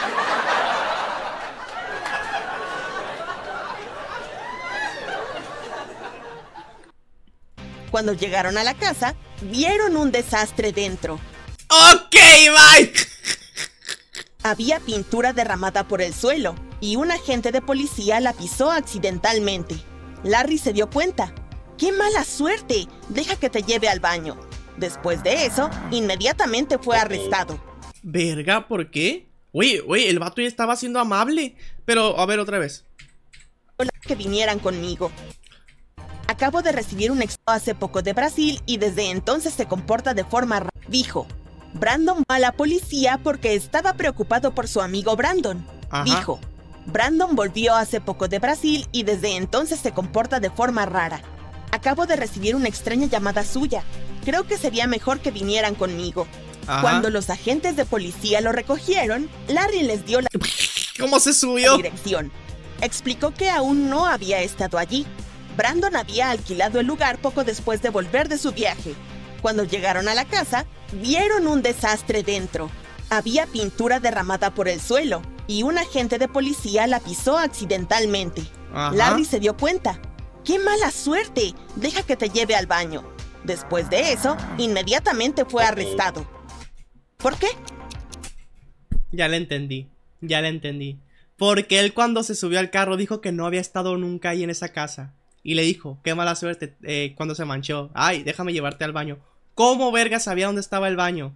Cuando llegaron a la casa, vieron un desastre dentro. Ok, bye. Había pintura derramada por el suelo y un agente de policía la pisó accidentalmente. Larry se dio cuenta. ¡Qué mala suerte! Deja que te lleve al baño. Después de eso, inmediatamente fue arrestado. Verga, ¿por qué? Oye, oye, el vato ya estaba siendo amable. Pero, a ver, otra vez. Que vinieran conmigo. Acabo de recibir un ex hace poco de Brasil y desde entonces se comporta de forma rara. Dijo, Brandon va a la policía porque estaba preocupado por su amigo Brandon. Ajá. Dijo, Brandon volvió hace poco de Brasil y desde entonces se comporta de forma rara. Acabo de recibir una extraña llamada suya. Creo que sería mejor que vinieran conmigo. Ajá. Cuando los agentes de policía lo recogieron, Larry les dio la ¿Cómo se subió? dirección. Explicó que aún no había estado allí. Brandon había alquilado el lugar poco después de volver de su viaje. Cuando llegaron a la casa, vieron un desastre dentro. Había pintura derramada por el suelo y un agente de policía la pisó accidentalmente. Ajá. Larry se dio cuenta. ¡Qué mala suerte! Deja que te lleve al baño. Después de eso, inmediatamente fue arrestado. ¿Por qué? Ya le entendí, ya le entendí. Porque él cuando se subió al carro dijo que no había estado nunca ahí en esa casa. Y le dijo, qué mala suerte eh, cuando se manchó. Ay, déjame llevarte al baño. ¿Cómo verga sabía dónde estaba el baño?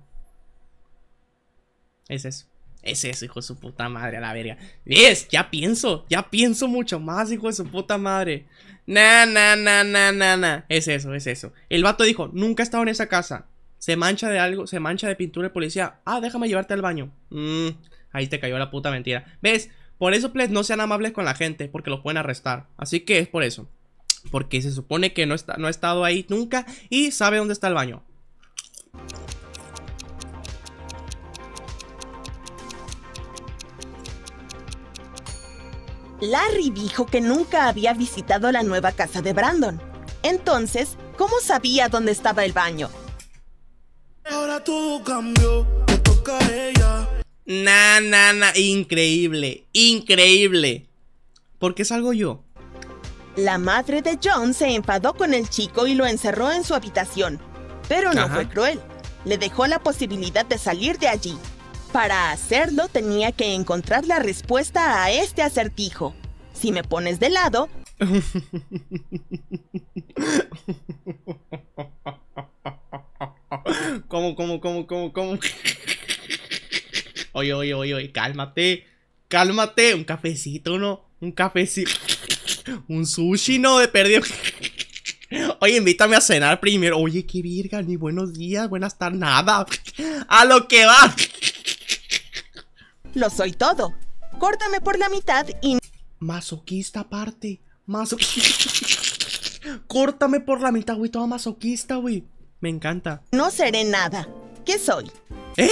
Es eso. Es eso, hijo de su puta madre, a la verga. ¿Ves? Ya pienso, ya pienso mucho más, hijo de su puta madre. Nah, nah, nah, nah, nah, nah. Es eso, es eso. El vato dijo, nunca he estado en esa casa. Se mancha de algo, se mancha de pintura de policía. Ah, déjame llevarte al baño. Mm, ahí te cayó la puta mentira. ¿Ves? Por eso, please, no sean amables con la gente, porque los pueden arrestar. Así que es por eso. Porque se supone que no, está, no ha estado ahí nunca y sabe dónde está el baño. Larry dijo que nunca había visitado la nueva casa de Brandon. Entonces, ¿cómo sabía dónde estaba el baño? Ahora todo cambió, me toca a ella. Nah, nah, nah, increíble, increíble. ¿Por qué salgo yo? La madre de John se enfadó con el chico y lo encerró en su habitación. Pero no Ajá. fue cruel. Le dejó la posibilidad de salir de allí. Para hacerlo tenía que encontrar la respuesta a este acertijo. Si me pones de lado... ¿Cómo, cómo, cómo, cómo, cómo? Oye, oye, oye, oye, cálmate. Cálmate. Un cafecito, ¿no? Un cafecito. Un sushi, ¿no? De perdido. Oye, invítame a cenar primero. Oye, qué virga, ni buenos días, buenas tardes, nada. A lo que va. Lo soy todo. Córtame por la mitad y... Masoquista aparte. Masoquista. Córtame por la mitad, güey. Toda masoquista, güey. Me encanta. no seré nada. ¿Qué soy? ¿Eh?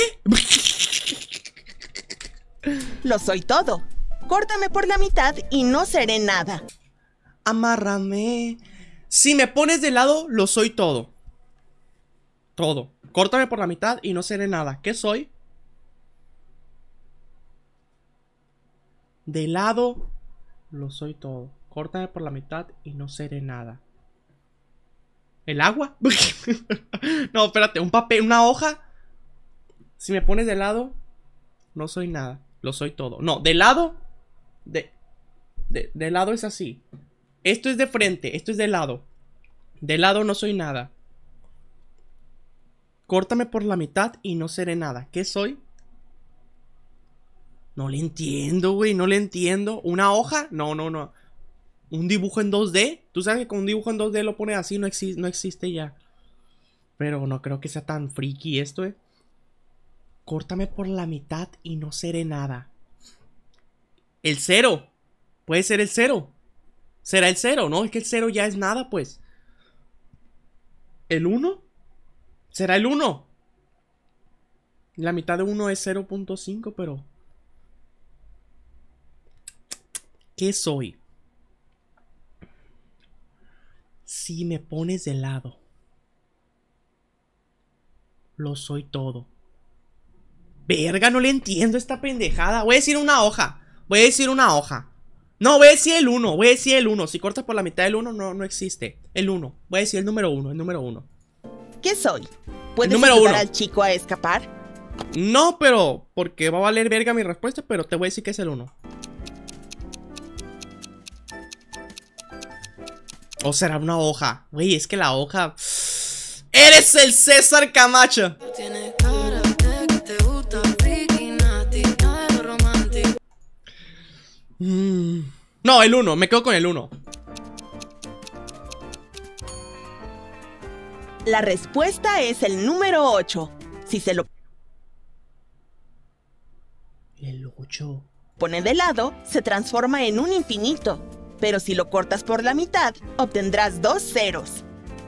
Lo soy todo. Córtame por la mitad y no seré nada. Amárrame. Si me pones de lado, lo soy todo. Todo. Córtame por la mitad y no seré nada. ¿Qué soy? De lado, lo soy todo. Córtame por la mitad y no seré nada. ¿El agua? No, espérate, un papel, una hoja. Si me pones de lado, no soy nada. Lo soy todo. No, de lado. De, de, de lado es así. Esto es de frente, esto es de lado. De lado no soy nada. Córtame por la mitad y no seré nada. ¿Qué soy? No le entiendo, güey, no le entiendo. ¿Una hoja? No, no, no. ¿Un dibujo en dos D? Tú sabes que con un dibujo en dos D lo pones así, no, exi no existe ya. Pero no creo que sea tan friki esto, eh. Córtame por la mitad y no seré nada. El cero. Puede ser el cero. Será el cero, ¿no? Es que el cero ya es nada, pues. ¿El uno? ¿Será el uno? La mitad de uno es cero punto cinco, pero... ¿Qué soy? Si me pones de lado, lo soy todo. Verga, no le entiendo esta pendejada. Voy a decir una hoja. Voy a decir una hoja. No, voy a decir el uno. Voy a decir el uno. Si cortas por la mitad del uno, no, no existe. El uno. Voy a decir el número uno. El número uno. ¿Qué soy? ¿Puedes Número ayudar uno. al chico a escapar? No, pero... Porque va a valer verga mi respuesta, pero te voy a decir que es el uno. O será una hoja. Güey, es que la hoja... ¡Eres el César Camacho! Tienes cara de que te gusta friki, nati, nada de lo romántico. Mm. No, el uno. Me quedo con el uno. La respuesta es el número ocho. Si se lo El ocho. pone de lado, se transforma en un infinito. Pero si lo cortas por la mitad, obtendrás dos ceros.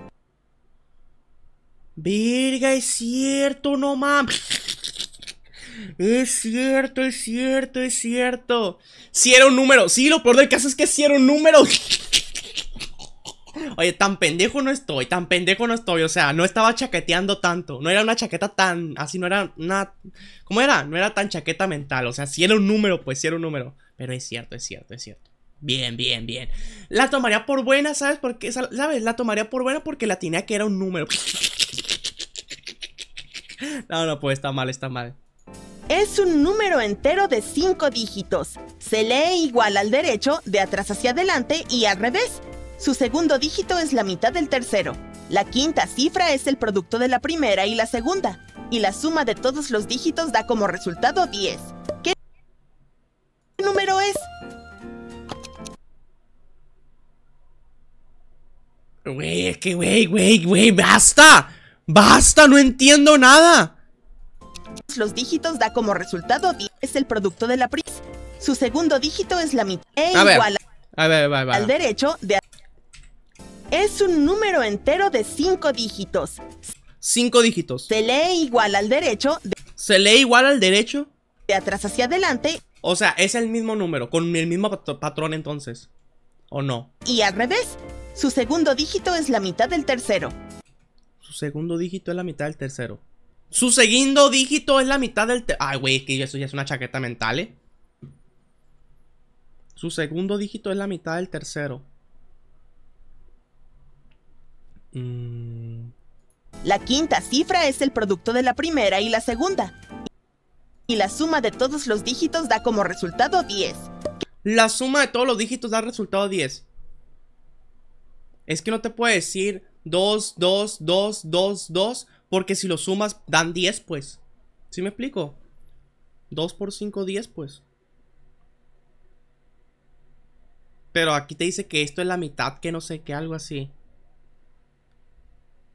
Verga, es cierto, no mames. Es cierto, es cierto, es cierto. Si era un número. Sí, lo peor del caso es que si era un número. Oye, tan pendejo no estoy, tan pendejo no estoy. O sea, no estaba chaqueteando tanto. No era una chaqueta tan... Así no era una... ¿Cómo era? No era tan chaqueta mental. O sea, si era un número, pues si era un número. Pero es cierto, es cierto, es cierto. Bien, bien, bien. La tomaría por buena, ¿sabes por qué? ¿Sabes? La tomaría por buena porque la tenía que era un número. No, no, pues está mal, está mal. Es un número entero de cinco dígitos. Se lee igual al derecho, de atrás hacia adelante y al revés. Su segundo dígito es la mitad del tercero. La quinta cifra es el producto de la primera y la segunda. Y la suma de todos los dígitos da como resultado diez. ¿Qué número es? Güey, es que, güey, güey, güey, basta. Basta, no entiendo nada. Los dígitos da como resultado diez. Es el producto de la primera. Su segundo dígito es la mitad. E A ver, igual a ver, a ver, al derecho de... Es un número entero de cinco dígitos. Cinco dígitos. Se lee igual al derecho, de, ¿Se lee igual al derecho? de atrás hacia adelante O sea, es el mismo número, con el mismo pat- patrón entonces. ¿O no? y al revés. Su segundo dígito es la mitad del tercero. Su segundo dígito es la mitad del tercero. Su segundo dígito es la mitad del tercero. Ay, güey, es que eso ya es una chaqueta mental, ¿eh? Su segundo dígito es la mitad del tercero. Mm. La quinta cifra es el producto de la primera y la segunda. Y la suma de todos los dígitos da como resultado diez. La suma de todos los dígitos da resultado diez. Es que no te puedo decir dos, dos, dos, dos, dos, porque si lo sumas dan diez, pues. ¿Sí me explico? dos por cinco, diez, pues. Pero aquí te dice que esto es la mitad, que no sé qué, algo así.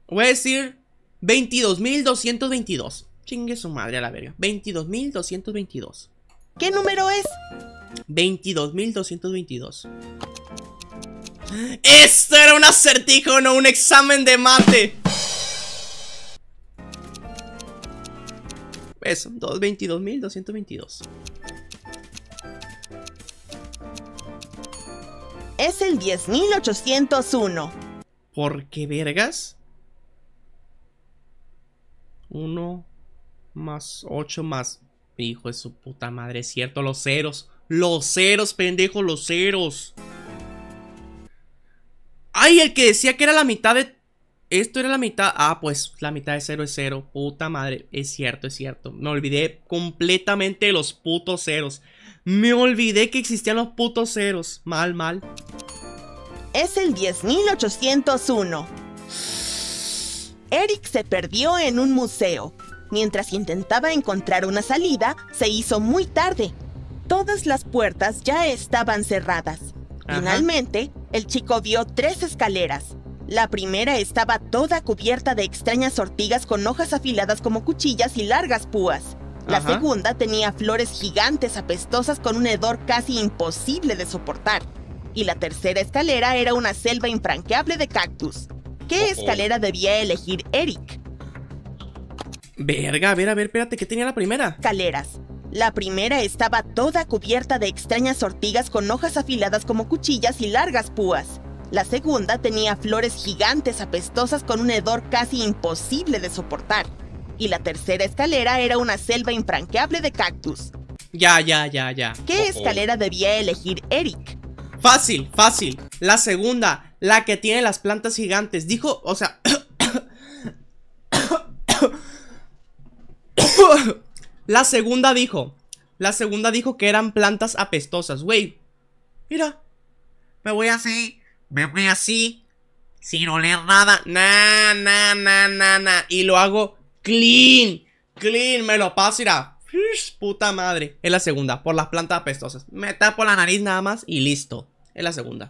Voy a decir veintidós mil doscientos veintidós. Chingue su madre a la verga. veintidós mil doscientos veintidós. ¿Qué número es? veintidós mil doscientos veintidós. Esto era un acertijo, no un examen de mate. Eso, veintidós mil doscientos veintidós. Es el diez mil ochocientos uno. ¿Por qué vergas? uno más ocho más... Hijo de su puta madre, es cierto, los ceros. Los ceros, pendejo, los ceros. Ay, el que decía que era la mitad de... Esto era la mitad... Ah, pues la mitad de cero es cero. Puta madre, es cierto, es cierto. Me olvidé completamente de los putos ceros. Me olvidé que existían los putos ceros. Mal, mal. Es el diez mil ochocientos uno. Eric se perdió en un museo. Mientras intentaba encontrar una salida, se hizo muy tarde. Todas las puertas ya estaban cerradas. Ajá. Finalmente, el chico vio tres escaleras. La primera estaba toda cubierta de extrañas ortigas con hojas afiladas como cuchillas y largas púas. La Ajá. segunda tenía flores gigantes apestosas con un hedor casi imposible de soportar. Y la tercera escalera era una selva infranqueable de cactus. ¿Qué Oh, oh. escalera debía elegir Eric? Verga, a ver, a ver, espérate, ¿qué tenía la primera? Escaleras. La primera estaba toda cubierta de extrañas ortigas con hojas afiladas como cuchillas y largas púas. La segunda tenía flores gigantes apestosas con un hedor casi imposible de soportar. Y la tercera escalera era una selva infranqueable de cactus. Ya, ya, ya, ya. ¿Qué Oh, oh. escalera debía elegir Eric? Fácil, fácil. La segunda, la que tiene las plantas gigantes. Dijo, o sea... La segunda dijo. La segunda dijo que eran plantas apestosas. Güey, mira. Me voy así. Me voy así. Sin oler nada. Na, na, na, na, na. Y lo hago clean. Clean. Me lo paso, mira. Puta madre. Es la segunda. Por las plantas apestosas. Me tapo la nariz nada más y listo. Es la segunda.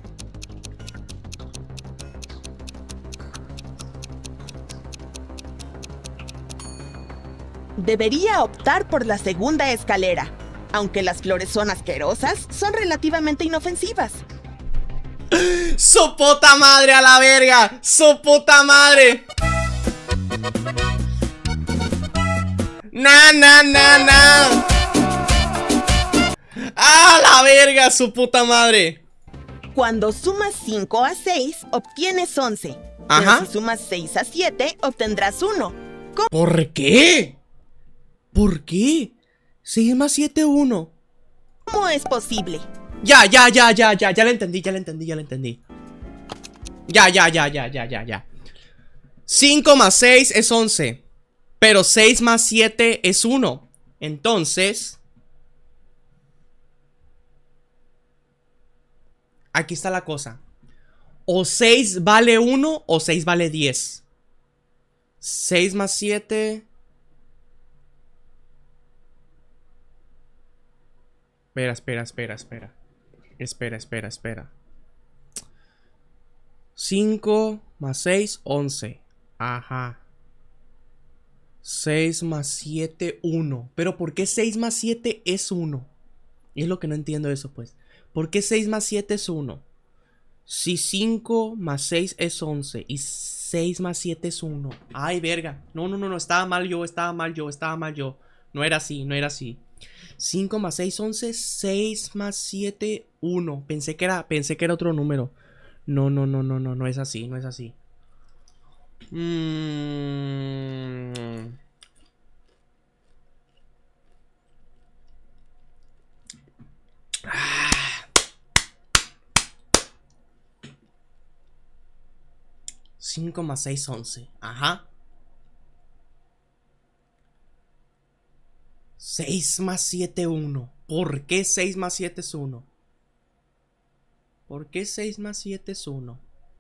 Debería optar por la segunda escalera. Aunque las flores son asquerosas, son relativamente inofensivas. ¡Su puta madre a la verga! ¡Su puta madre! ¡Na, na, na, na! ¡Ah, la verga! ¡Su puta madre! Cuando sumas cinco a seis, obtienes once. Ajá. Pero si sumas seis a siete, obtendrás uno. ¿Por qué? ¿Por qué? seis más siete, uno. ¿Cómo es posible? Ya, ya, ya, ya, ya, ya la entendí, ya la entendí, ya la entendí. Ya, ya, ya, ya, ya, ya, ya. cinco más seis es once. Pero seis más siete es uno. Entonces... Aquí está la cosa. O seis vale uno o seis vale diez. seis más siete... Espera, espera, espera, espera. Espera, espera, espera. cinco más seis, once. Ajá. seis más siete, uno. Pero ¿por qué seis más siete es uno? Es lo que no entiendo eso, pues. ¿Por qué seis más siete es uno? Si cinco más seis es once y seis más siete es uno. Ay, verga. No, no, no, no. Estaba mal yo, estaba mal yo, estaba mal yo. No era así, no era así. cinco más seis, once. seis más siete, uno. Pensé que era, pensé que era otro número. No, no, no, no, no. No es así, no es así. Mmm... cinco más seis, once. Ajá. seis más siete, uno. ¿Por qué seis más siete es uno? ¿Por qué seis más siete es uno?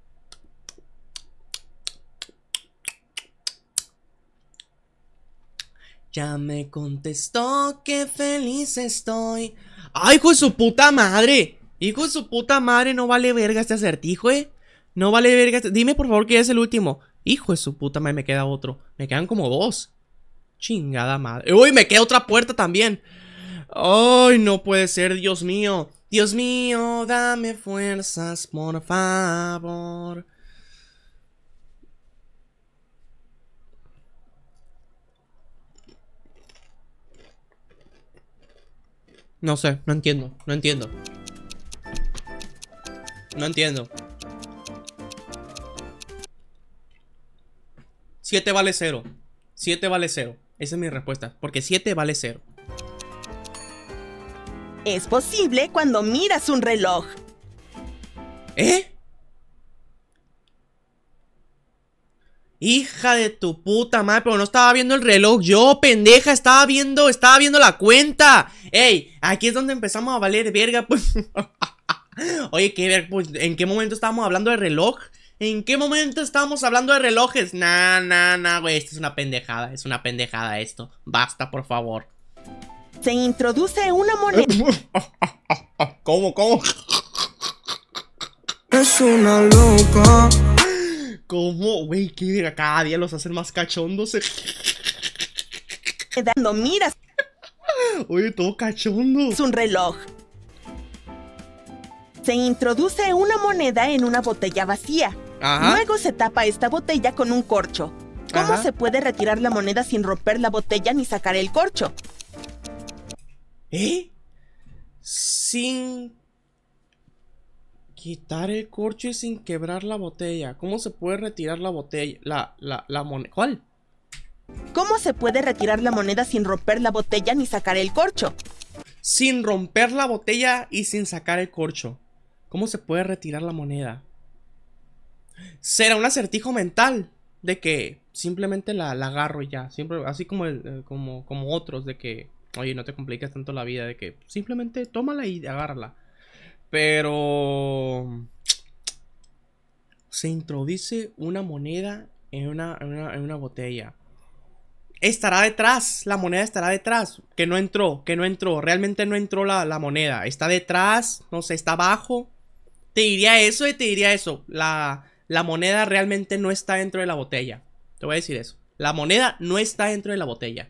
Ya me contestó que feliz estoy. ¡Ay, hijo de su puta madre! Hijo de su puta madre, no vale verga este acertijo, eh. No vale verga. Dime por favor que es el último. Hijo de su puta madre, me queda otro. Me quedan como dos. Chingada madre. Uy, me queda otra puerta también. Ay, no puede ser, Dios mío. Dios mío, dame fuerzas, por favor. No sé, no entiendo, no entiendo. No entiendo. siete vale cero. siete vale cero. Esa es mi respuesta. Porque siete vale cero. Es posible cuando miras un reloj. ¿Eh? Hija de tu puta madre, pero no estaba viendo el reloj. Yo, pendeja, estaba viendo, estaba viendo la cuenta. Ey, aquí es donde empezamos a valer verga, pues. Oye, ¿qué ver? Pues, ¿en qué momento estábamos hablando de reloj? ¿En qué momento estábamos hablando de relojes? Nah, nah, nah, güey, esto es una pendejada, es una pendejada esto. Basta, por favor. Se introduce una moneda. ¿Cómo, cómo? Es una loca. ¿Cómo? Güey, qué verga, cada día los hacen más cachondos. Cuando miras Oye, todo cachondo. un reloj. Se introduce una moneda en una botella vacía. Ajá. Luego se tapa esta botella con un corcho. ¿Cómo Ajá. se puede retirar la moneda sin romper la botella ni sacar el corcho? ¿Eh? Sin quitar el corcho y sin quebrar la botella. ¿Cómo se puede retirar la botella? La, la, la moneda. ¿Cuál? ¿Cómo se puede retirar la moneda sin romper la botella ni sacar el corcho? Sin romper la botella y sin sacar el corcho. ¿Cómo se puede retirar la moneda? Será un acertijo mental de que simplemente la, la agarro y ya. Siempre, así como, el, eh, como, como otros de que, oye, no te compliques tanto la vida, de que simplemente tómala y agárrala. Pero se introduce una moneda en una, en una, en una botella. Estará detrás, la moneda estará detrás. Que no entró, que no entró. Realmente no entró la, la moneda. Está detrás, no sé, está abajo. Te diría eso y te diría eso. La, la moneda realmente no está dentro de la botella. Te voy a decir eso. La moneda no está dentro de la botella.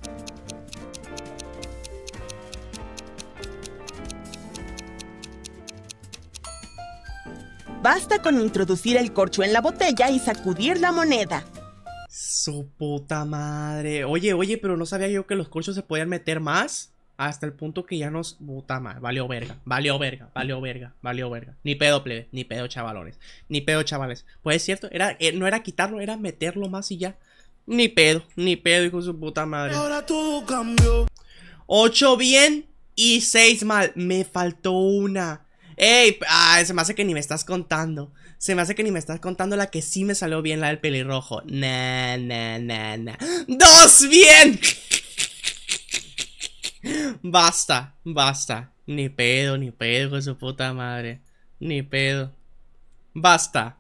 Basta con introducir el corcho en la botella y sacudir la moneda. Su puta madre. Oye, oye, pero no sabía yo que los corchos se podían meter más. Hasta el punto que ya nos... Puta madre, valió verga, valió verga, valió verga, valió verga. Ni pedo, plebe, ni pedo, chavalones. Ni pedo, chavales. Pues es cierto, era, eh, no era quitarlo, era meterlo más y ya. Ni pedo, ni pedo, hijo de su puta madre. Ahora todo cambió. Ocho bien y seis mal. Me faltó una. Ey, ah, se me hace que ni me estás contando. Se me hace que ni me estás contando la que sí me salió bien, la del pelirrojo. Nah, nah, nah, nah. ¡Dos bien! Basta, basta. Ni pedo, ni pedo con su puta madre. Ni pedo. Basta.